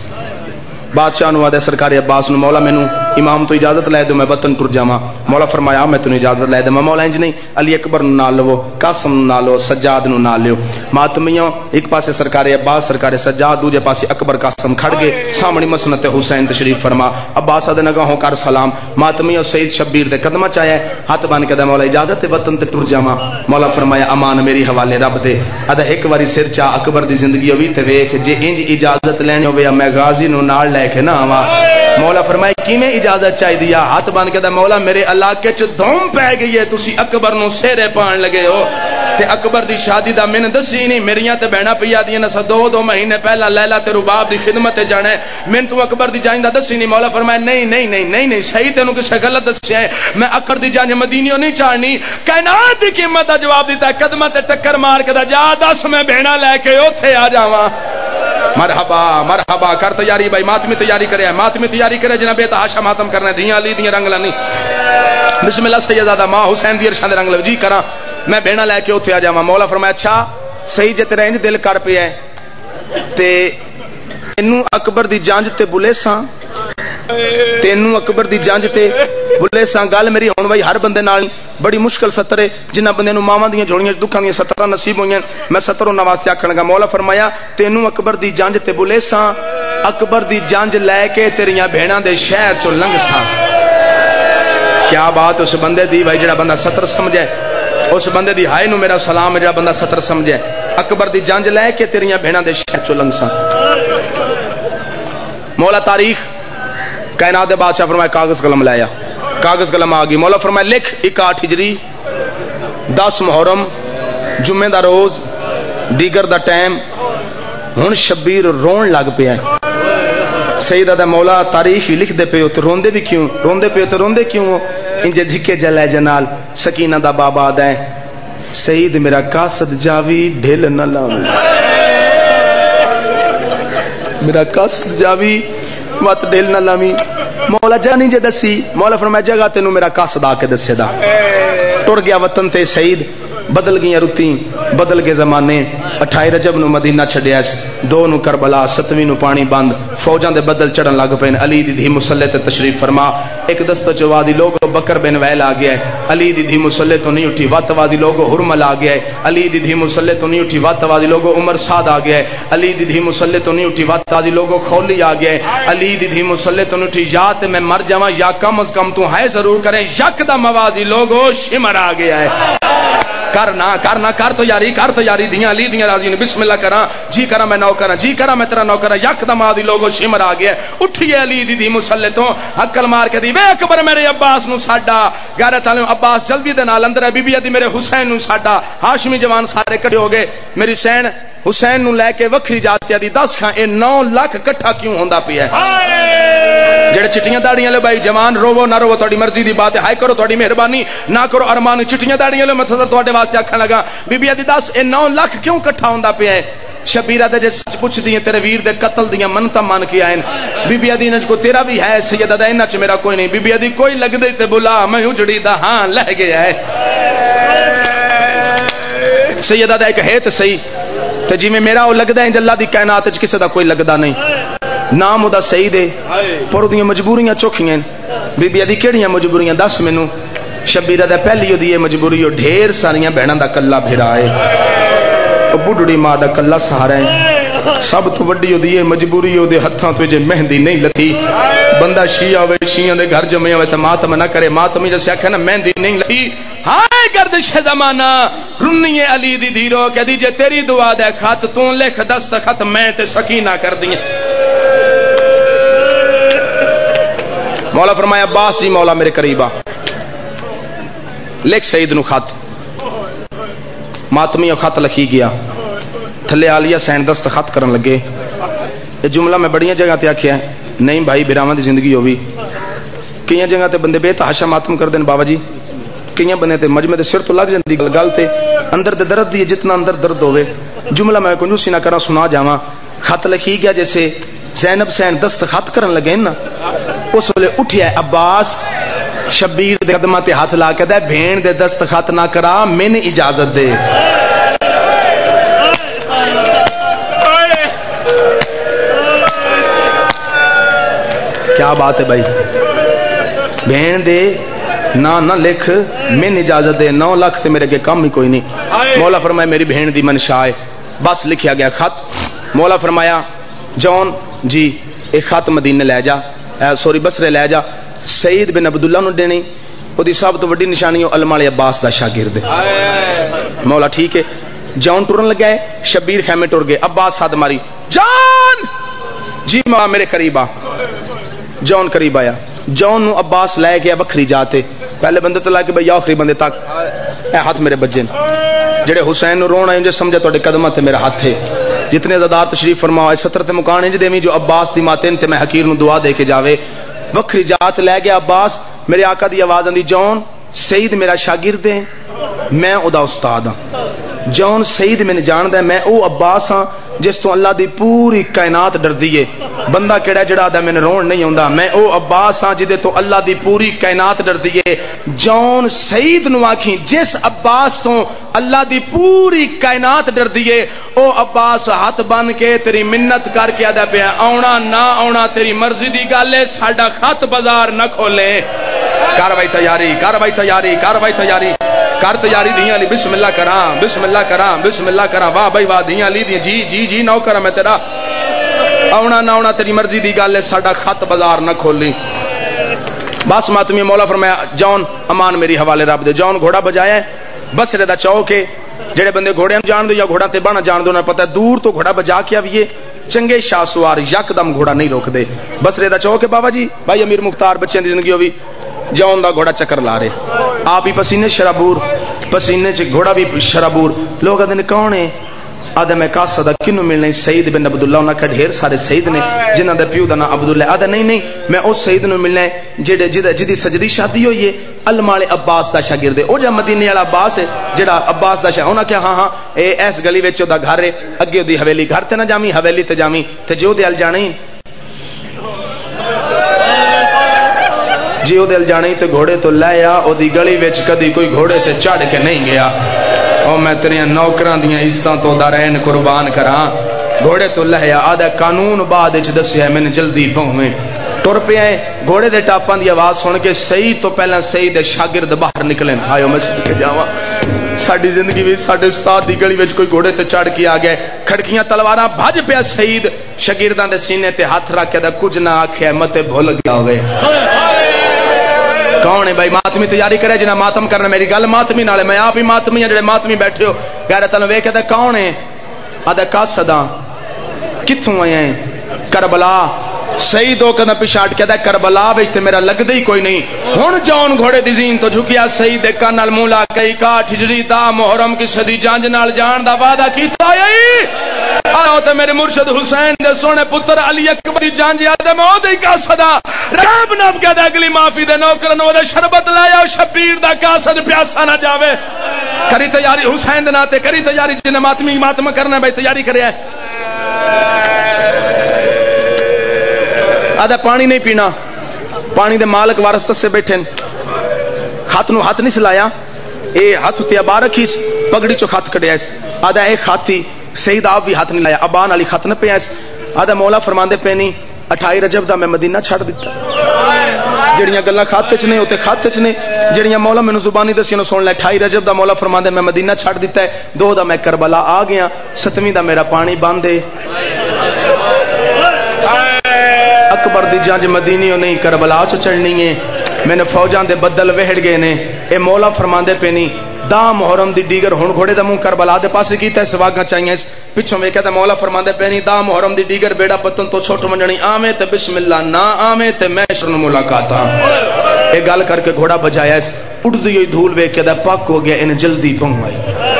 بادشاہ نو آدھے سرکار عباس نو مولا میں نو امام تو اجازت لے دو میں وطن ٹر جاواں مولا فرمایا میں تنوں اجازت لے دے میں مولا انج نہیں علی اکبر نو نال لو قاسم نو نال لو سجاد نو نال لیو ماتمیاں ایک پاسے سرکار عباس سرکار سجاد دوجے پاسے اکبر قاسم کھڑ گئے سامنے مسنت حسین تشریف فرما عباس ادے نگاہوں کر سلام ماتمیاں سید شبیر دے قدمہ چاہے ہاتھ بن کے دے مولا اجازت وطن تے ٹر جاواں مولا فرمایا امان میری حوالے رب دے ادا ایک واری سر چا اکبر دی زندگی ہوئی تے ویکھ جے انج اجازت لینی ہوے میں غازی نو نال لے کے نہ آواں مولا فرمائے کیویں اجازت چاہی دیا ہاتھ بن کے دے مولا میرے علاقے چ دھوم پے گئی ہے تسی اکبر نو سیرے پان لگے ہو تے اکبر دی شادی دا من دسی نہیں میریاں تے بہنا پیا دیاں نہ دو دو مہینے پہلا لیلا تے رباب دی خدمت تے جانا ہے من تو اکبر دی جائیں دا دسی نہیں مولا فرمائے نہیں نہیں نہیں نہیں نہیں صحیح تینوں کسے غلط دسیا ہے میں اکبر دی جائیں مدینیوں نہیں چاہنی کائنات دی قیمت دا جواب دیتا ہے قدمہ تے ٹکر مار کے دا جا دس میں بہنا لے کے اوتھے آ جاواں مرحبا مرحبا کر تیاری بھائی ماتمی تیاری کرے ہے ماتمی تیاری کرے جنہ بیتا حاشا ماتم کرنا ہے دھیاں لی دھیاں رنگ لانی بسم اللہ سیدادہ ماں حسین دی ارشاد رنگ لو جی کرا میں بہنا لے کے اوتھے آ جاواں مولا فرمایا اچھا صحیح جے تیرا انج دل کر پہ ہے تے تینوں اکبر دی جانج تے بلے ساں تینوں اکبر دی جانج تے بلے ساں گل میری ہون بھائی ہر بندے نال بڑی مشکل سترے جنہ بندے نو ماواں دیاں جوڑیاں دکھاں دیاں سترہ نصیب ہوئیں میں ستر انہاں واسطے آکھن گا مولا فرمایا تینوں اکبر دی جانج تے بلے ساں اکبر دی جانج لے کے تیریاں بہناں دے شہر چوں لنگ ساں کیا بات اس بندے دی بھائی جڑا بندہ ستر سمجھے اس بندے دی ہائے نو میرا سلام جڑا بندہ ستر سمجھے اکبر دی جانج لے کے تیریاں بہناں دے شہر چوں لنگ ساں مولا تاریخ کائنات دے بادشاہ فرمایا کاغذ قلم لایا کاغذ قلم آگئی مولا فرمایا لکھ اکاٹھ ہجری دس محرم جمعہ دا روز دیگر دا ٹائم ہن شبیر رون لگ پیا ہے سیدہ دا مولا تاریخ ہی لکھ دے پہ ہو تو روندے بھی کیوں روندے پہ ہو تو روندے کیوں ہو انجے دھکے جلے جنال سکینہ دا بابا دائیں سعید میرا قاصد جاوی ڈھل نہ لاوی میرا قاصد جاوی مت ڈھل نہ لاوی مولا جانی جے دسی مولا فرمایا جگہ تینوں میرا قاصد آ کے دسے دا ٹر گیا وطن تے سعید بدل گئی رتیں بدل گئے زمانے اٹھائی رجب نو مدینہ چھڑیا اس دو نو کربلا ستویں نو پانی بند فوجاں دے بدل چڑھن لگ پین علی دی دھی مسلح تے تشریف فرما ایک دستہ چوادی لوگو بکر بن ویل آ گیا ہے علی دی دھی مسلح تو نہیں اٹھی وات وادی لوگو حرمل آ گیا ہے علی دی دھی مسلح تو نہیں اٹھی وات وادی لوگو عمر سعد آ گیا ہے علی دی دھی مسلح تو نہیں اٹھی وات وادی لوگو کھولی آ گیا ہے علی دی دھی مسلح تو نہیں اٹھی یا تے میں مر جاواں یا کم از کم تو ہے ضرور کریں یک دا موازی لوگو شمر آ گیا ہے کرنا کرنا کر تو یاری کر تو یاری دیاں علی دیاں راضی نے بسم اللہ کراں جی کراں میں نو کراں جی کراں میں تیرا نو کراں یک دم آدھی لوگو شمر آ گیا اٹھیے علی دی دی مسلح تو حقل مار کے دی وے اکبر میرے عباس نو ساڈا غیرت والے عباس جلدی دے نال اندر ہے بی بی دی میرے حسین نو ساڈا ہاشمی جوان سارے کٹھے ہو گئے میری سین حسین نو لے کے وکھری جاتی دی دس کھاں اے نو لاکھ کٹھا کیوں ہوندا پیا ہے جڑے چٹیاں داڑیاں لے بھائی جوان روو نہ روو تہاڈی مرضی دی بات ہے ہائے کرو تہاڈی مہربانی نہ کرو ارمان چٹیاں داڑیاں لے میں تہاڈے واسطے آکھن لگا بی بی دی دس اے نو لاکھ کیوں کٹھا ہوندا پیا ہے شبیرہ دے جے سچ پوچھ دیاں تیرے ویر دے قتل دیاں منتا مان کے آئیں بی بی دی نج کو تیرا بھی ہے سیدہ دا انہاں چ میرا کوئی نہیں بی بی دی کوئی لگ دے تے بلا میں اجڑی دا ہاں لہ گیا ہے سیدہ دا ایک ہے تے صحیح تے جی میں میرا او لگدا ہے اللہ دی کائنات وچ کسے دا کوئی لگدا نہیں نام دا سعید ہے پر دیاں مجبوریاں چوکھیاں بی بی دی کیڑیاں مجبوریاں دس مینوں شبیرہ دا پہلی دی مجبوری ڈھیر ساریاں بہناں دا کلا بھرا ہے او بڈڑی ماں دا کلا سہارا ہے سب تو وڈی دی مجبوری او دے ہتھاں تو جے مہندی نہیں لتھی بندہ شیعہ ہوے شیعہ دے گھر جمعے ہوے تے ماتم نہ کرے ماتم جیسے آکھے نا مہندی نہیں لتھی ہائے گردش زمانہ رنی علی دی دیرو کہ دی جے تیری دعا دے خط تو لکھ دستخط میں تے سکینہ کر دیاں مولا فرمایا عباس جی مولا میرے قریبا لکھ سعید نو خط ماتمی خط لکھی گیا تھلے آلیا سین دست خط کرن لگے یہ جملہ میں بڑیاں جگہ تے آکھیا ہے نہیں بھائی بیراواں دی زندگی ہوئی کئی جگہ تے بندے بے تحاشا ماتم کر دین بابا جی کئی بندے تے مجمع دے سر تو لگ جاندی گل گل تے اندر دے درد دی جتنا اندر درد ہوئے جملہ میں کنجوسی نہ کراں سنا جاواں خط لکھی گیا جیسے زینب سین دست خط کرن لگے نا اس ویلے اٹھیا ہے عباس شبیر دے قدمہ تے ہاتھ لا کے دے بھین دے دست خط نہ کرا میں نے اجازت دے کیا بات ہے بھائی بھین دے نہ نہ لکھ میں نے اجازت دے نو لاکھ تے میرے کے کام ہی کوئی نہیں مولا فرمایا میری بہن دی منشا ہے بس لکھیا گیا خط مولا فرمایا جون جی ایک خط مدینے لے جا سوری بصرے لے جا سعید بن عبداللہ نو دینی او دی صاحب تو وڈی نشانی علماء عباس دا شاگرد مولا ٹھیک ہے جون ٹرن لگا ہے شبیر خیمے ٹر گئے عباس ساتھ ماری جان جی مولا میرے قریب آ جون قریب آیا جون نو عباس لے گیا وکھری جاتے پہلے بندے تو لائے کہ بھئی آخری بندے تک اے ہاتھ میرے بجن جڑے حسین نو رونا ہے جو سمجھے تو قدمہ تے میرا ہاتھ ہے جتنے زدار تشریف فرماؤ ستر تے مکان انج دیویں جو عباس دی ماتین تے میں حقیر نو دعا دے کے جاوے وکھری جات لے گیا عباس میرے آقا دی آواز اندی جون سعید میرا شاگرد ہے میں او دا استاد ہاں جون سعید میں نے جان دے میں او عباس ہاں جس تو اللہ دی پوری کائنات ڈر دیئے بندہ کیڑا جڑا دا میں نے رون نہیں ہوندہ میں او عباس ہاں جدے تو اللہ دی پوری کائنات ڈر دیئے جون سعید نو آکھیں جس عباس تو اللہ دی پوری کائنات ڈر دیئے او عباس ہاتھ بن کے تیری منت کر کے آدھا پہ آونا نہ آونا تیری مرضی دی گالے ساڑھا خط بازار نہ کھولے کاروائی تیاری کاروائی تیاری کاروائی تیاری کر تیاری دیاں لی بسم اللہ کراں بسم اللہ کراں بسم اللہ کراں واہ بھائی واہ دیاں لی دیاں جی جی جی نو کراں میں تیرا آونا نہ آونا تیری مرضی دی گالے ساڑھا خط بازار نہ کھولی بس ماتمی مولا فرمایا جون امان میری حوالے رب دے جون گھوڑا بجایا ہے بسرے دا چوکے جڑے بندے گھوڑے جان دو یا گھوڑا تے بانا جان دو نہ پتہ دور تو گھوڑا بجا کیا بھی یہ چنگے شاہ سوار یک دم گھوڑا نہیں روک دے بسرے دا چوکے بابا جی بھائی امیر مختار بچے دی زندگی ہوئی جون دا گھوڑا چکر لا رہے آپ ہی پسینے شرابور پسینے چ گھوڑا بھی شرابور لوگ آدھے کون ہے آدھا میں قاصد کنو ملنے سعید بن عبداللہ انہاں کا ڈھیر سارے سعید نے جنہاں دا پیو دا نا عبداللہ. آدھا نہیں نہیں میں اس سعید نو ملنے جڑے جدی سجدی شادی ہوئی ہے المال عباس دا شاگرد ہے. او جا مدینے والا عباس ہے جڑا عباس دا شاگرد انہاں کہا ہاں ہاں اے ایس گلی وچ دا گھر ہے اگے دی حویلی گھر تے نہ جامی حویلی تے جامی تے جو دے ال جانے جی او دل جانے تے گھوڑے تو لے آ او دی گلی وچ کدی کوئی گھوڑے تے چڑھ کے نہیں گیا. او میں تیریاں نوکران دیاں عزتاں تو دارین قربان کراں گھوڑے تو لے آ. آدھا قانون بعد وچ دسیا میں نے جلدی پہنویں ٹر پہ آئے گھوڑے دے ٹاپاں دی آواز سن کے سعید تو پہلا سعید دے شاگرد باہر نکلیں. آئیو مسجد کے جاواں ساڈی زندگی وچ ساڈے استاد دی گلی وچ کوئی گھوڑے تے چڑھ کے آ گئے کھڑکیاں تلواراں بھج پیا سعید شاگرداں دے سینے تے ہاتھ رکھ کے دا کچھ نہ آکھیا متے بھول گیا ہوئے. کون ہے بھائی ماتمی تیاری کرے جنہاں ماتم کرنا میری گل ماتمی نالے میں آپ ہی ماتمی ہیں جڑے ماتمی بیٹھے ہو غیرت اللہ ویکھ تے کون ہے آدھا قاصداں کتھوں آئے ہیں کربلا سعید ہو کر پچھاٹ کہتا ہے کربلا وچ تے میرا لگ دے ہی کوئی نہیں. ہن جون گھوڑے دی زین تو جھکیا سعید دے کان نال منہ لا کئی کاٹھ ہجری دا محرم کی صدی جانج نال جان دا وعدہ کیتا ہے. آؤ تے میرے مرشد حسین دے سونے پتر علی اکبر دی جانج یاد ہے میں دے قاصدا رب نب کہتا اگلی معافی دے نوکر نو دے شربت لایا شبیر دا قاصد پیاسا نہ جاوے. کری تیاری حسین دے ناتے کری تیاری جن ماتمی ماتم کرنا بھائی تیاری کرے ہے. آدھا پانی نہیں پینا پانی دے مالک وارثت سے بیٹھیں خط نو ہاتھ نہیں سلایا اے ہاتھ تے ابا رکھیس پگڑی چو خط کڑیا اس. آدھا اے خاتی سعید آپ بھی ہاتھ نہیں لایا ابان علی خط نہ پیا اس. آدھا مولا فرماندے پینی اٹھائی رجب دا میں مدینہ چھڑ دیتا جڑیاں گلاں کھاتے چ نے اوتے کھاتے چ نے جڑیاں مولا مینوں زبانی دسی نو سن لے. اٹھائی رجب دا مولا فرماندے میں مدینہ چھڑ دیتا ہے. دو دا میں کربلا آ گیا ستویں دا میرا پانی بند ہے. اکبر دی جانج مدینیوں نہیں کربلا چ چڑھنی ہے میں نے فوجاں دے بدل وہڑ گئے نے. اے مولا فرماندے پینی دا محرم دی دیگر ہن گھوڑے دا منہ کربلا دے پاسے کیتا ہے سواگاں چاہیے پچھوں ویکھیا تے مولا فرماندے پینی دا محرم دی دیگر بیڑا پتن تو چھوٹ منجنی آویں تے بسم اللہ نہ آویں تے میں شرن ملاقات ہاں. اے گل کر کے گھوڑا بجایا اس اڑدی ہوئی دھول ویکھیا تے پاک ہو گیا ان جلدی پہنوائی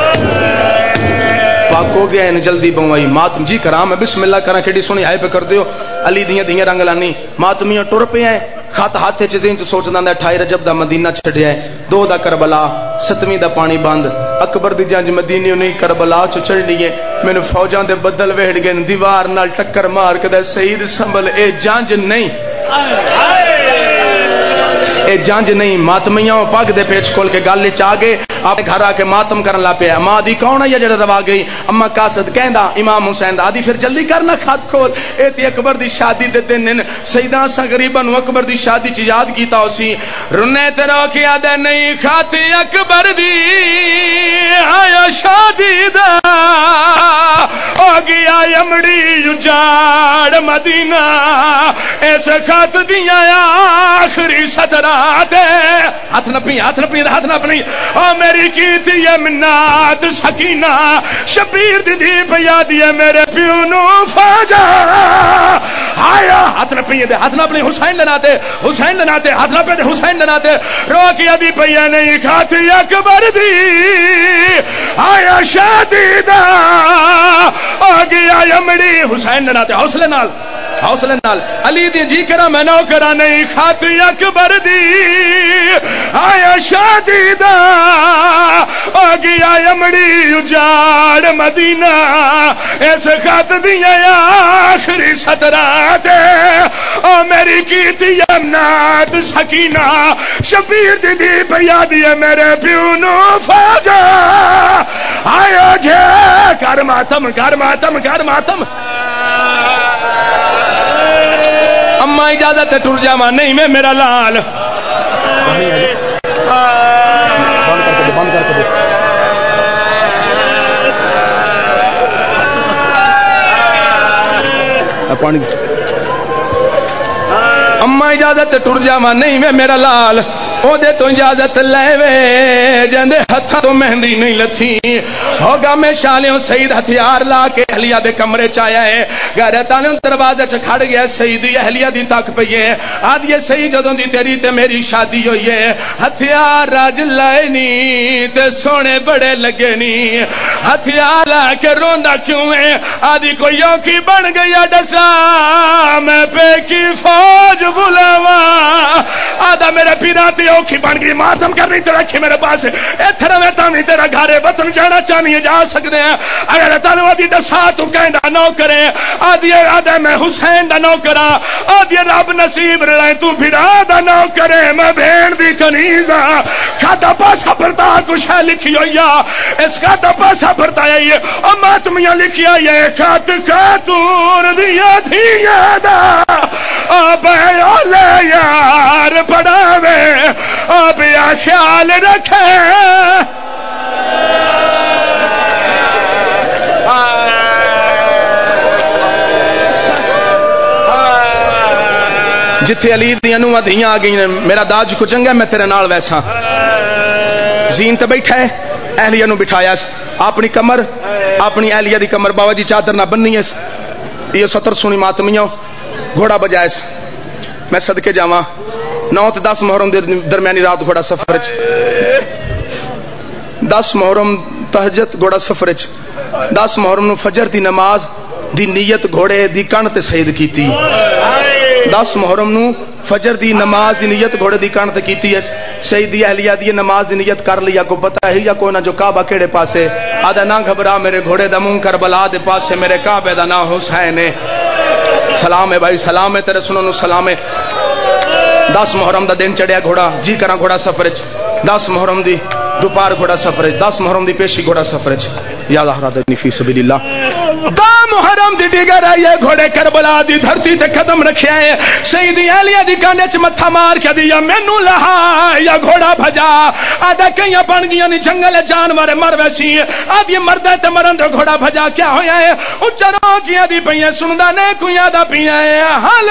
پاک ہو گیا ان جلدی پہنوائی. ماتم جی کراں میں بسم اللہ کراں کیڑی سونی ہائے پہ کر دیو علی دیاں دیاں رنگ لانی ماتمیاں ٹر پہ ہیں خط ہاتھے چیزیں چ سوچدا ہے اٹھائی رجب دا مدینہ چھڈیا ہے. دو دا کربلا ستویں دا پانی بند اکبر دی جانج مدینیوں نہیں کربلا چ چڑھنی ہے. مینوں فوجاں دے بدل وہڑ گئے دیوار نال ٹکر مار کے سعید سنبھل اے جانج نہیں اے جانج نہیں. ماتمیاں پگ دے پیچ کھول کے گل وچ آ گئے آپ گھر آ کے ماتم کرن لا پیا. ماں دی کون ہے جڑا روا گئی اما قاصد کہندا امام حسین دا آدھی پھر جلدی کرنا خط کھول اے تے اکبر دی شادی دے دن سیداں سا غریباں نو اکبر دی شادی چ یاد کیتا اسی رنے تے روکیا دے نہیں خط اکبر دی آیا شادی دا او گیا یمڑی اجاڑ مدینہ اس خط دیاں آخری صدرات ہاتھ نہ پی ہاتھ نہ پی ہاتھ نہ اپنی او میری کیتی امناد سکینہ شبیر دی دی پیا دی میرے پیو نو فاجا آیا ہاتھ نہ پی دے ہاتھ نہ اپنی حسین دے ناتے حسین دے ناتے ہاتھ نہ پی دے حسین دے ناتے روکیا دی پیا نہیں کھاتی اکبر دی آیا شادی دا آ گیا یمڑی حسین دے ناتے حوصلے نال حوصلے نال علی دی جی کرا میں نو کرا نہیں کھاتی اکبر دی آیا شادی دا آ گیا یمڑی اجاڑ مدینہ اس خط دیا آخری صدرات او میری کیتی امناد سکینہ شبیر دی دی پیا دیا میرے پیو نو فاجا آیا گیا کر ماتم کر ماتم کر ماتم. اما اجازت ہے ٹر جاواں نہیں میں میرا لال بند کر کے بند کر کے پانی. اما اجازت ہے ٹر جاواں نہیں میں میرا لال او دے تو اجازت لے وے جندے ہتھا تو مہندی نہیں لتھی ہوگا میں شالیوں سید ہتھیار لا کے اہلیہ دے کمرے چایا ہے گھر تالیوں دروازے چ کھڑ گیا سیدی اہلیہ دی تک پئیے آد یہ سید جدوں دی تیری تے میری شادی ہوئی ہے ہتھیار راج لائے نی تے سونے بڑے لگے نی ہتھیار لا کے روندا کیوں ہے آدھی کوئی یوکی بن گیا ڈسا میں پہ کی فوج بلاوا آدھا میرے پیراتی اوکھی بن گئی ماتم کرنی تے رکھی میرے پاس اتھر میں تامی تیرا گھارے وطن جانا چاہنی جا سکتے ہیں اگر تانو آدھی ڈسا تو کہندہ نو کرے آدھی آدھے میں حسین دا نو کرا آدھی رب نصیب رلائیں تو پھر آدھا نو کرے میں بھین دی کنیزا کھاتا پاسا پرتا کچھ ہے لکھی ہوئی اس کھاتا پاسا پرتا ہے یہ اماتمیاں لکھی ہے یہ کھات کاتور دیا دیا دا اب اولے یار پڑھاوے اب یا خیال رکھے جتھے علی دیاں نوہ دھیاں آگئی نے میرا داج کو چنگا میں تیرے نال ویسا زین تے بیٹھا ہے اہلیہ نو بٹھایا اپنی کمر اپنی اہلیہ دی کمر بابا جی چادر نہ بننی ہے یہ ستر سونی ماتمیاں گھوڑا بجائے میں صدقے جاواں نو تے دس محرم درمیانی رات گھوڑا سفر دس محرم تہجد گھوڑا سفر دس محرم نو فجر دی نماز دی نیت گھوڑے دی کان تے سید کیتی دس محرم نو فجر دی نماز دی نیت گھوڑے دی کان تے کیتی ہے سیدی اہلیہ دی نماز دی نیت کر لیا کو پتہ ہے یا کوئی نہ جو کعبہ کیڑے پاسے آدھا نہ گھبرا میرے گھوڑے دا منہ کربلا دے پاسے میرے کعبے دا نا حسین ہے سلام ہے بھائی سلام ہے تیرے سنو نو سلام ہے دس محرم دا دن چڑھیا گھوڑا جی کرا گھوڑا سفرج دس محرم دی دوپار گھوڑا سفرج دس محرم دی پیشی گھوڑا سفرج یا زہرہ دنی فی سبیل اللہ دا محرم دی ڈگر آئیے گھوڑے کربلا دی دھرتی تے قدم رکھے آئے سیدی اہلیہ دی کانے چھ متھا مار کے دیا مینو لہا یا گھوڑا بھجا آدھا کئیاں بن گیا نی جنگل جانور مر ویسی آدھی مردہ تے مرندہ گھوڑا بھجا کیا ہویا ہے اچھروں کیا دی پہیے سندہ نے کوئی آدھا پہیے حال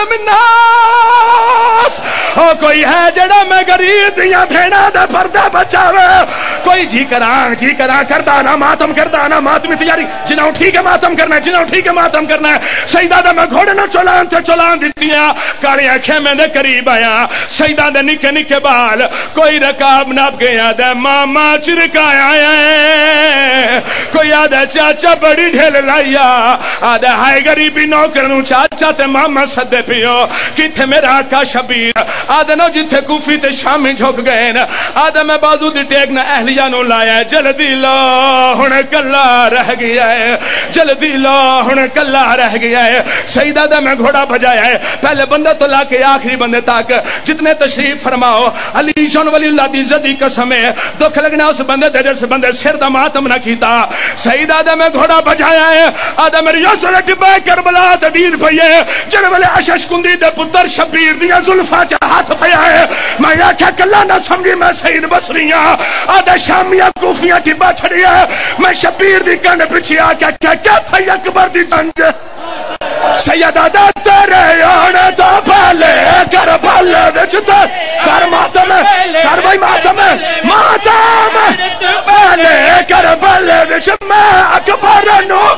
مناس او کوئی ہے جڑا میں غریب دیا بھیڑا دا پردہ بچاوے کوئی جی کران جی کران کردہ نا ماتم کردہ نا ماتمی تیاری جنہوں ٹھیک ہے ماتم کرنا ہے جنہوں ٹھیک ہے ماتم کرنا ہے سیدہ دا میں گھوڑے نہ چلان تے چلان دیتیاں کاریاں کھیمیں دے قریب آیا سیدہ دے نکے نکے بال کوئی رکاب ناب گیا دے ماما چرکایا ہے کوئی آدھے چاچا بڑی ڈھیل لائیا آدھے ہائے غریبی نوکرنوں چاچا تے ماما صدے پیو کتھے میرا آقا شبیر آدھے نو جتھے کوفی تے شامی جھوک گئے آدھے میں بازو دی ٹیک نہ اہلیہ نو لایا جلدی لو ہن کلا رہ گیا ہے جلدی لو ہن کلا رہ گیا ہے سیدہ دا میں گھوڑا بجایا ہے پہلے بندہ تو لا کے آخری بندے تک جتنے تشریف فرماؤ علی شان ولی اللہ دی زدی قسم ہے دکھ لگنا اس بندے دے جیسے بندے سر دا ماتم نہ کیتا سیدہ دا میں گھوڑا بجایا ہے آدھا میری یوسر ٹبے کربلا دید پہیے جن والے عشش کندی دے پتر شبیر دیا ظلفہ چا ہاتھ پہیا ہے میں یا کیا کلا نہ سمجھی میں سید بسریاں آدھا شامیہ کوفیاں ٹبا چھڑی ہے میں شبیر دی کنے پچھی آکیا کیا کیا تھا اکبر دی تنج سیدہ دا تیرے آنے تو پہلے کر پہلے وچتے کر ماتم کر بھائی ماتم ماتم پہلے کر پہلے وچ میں اکبر نو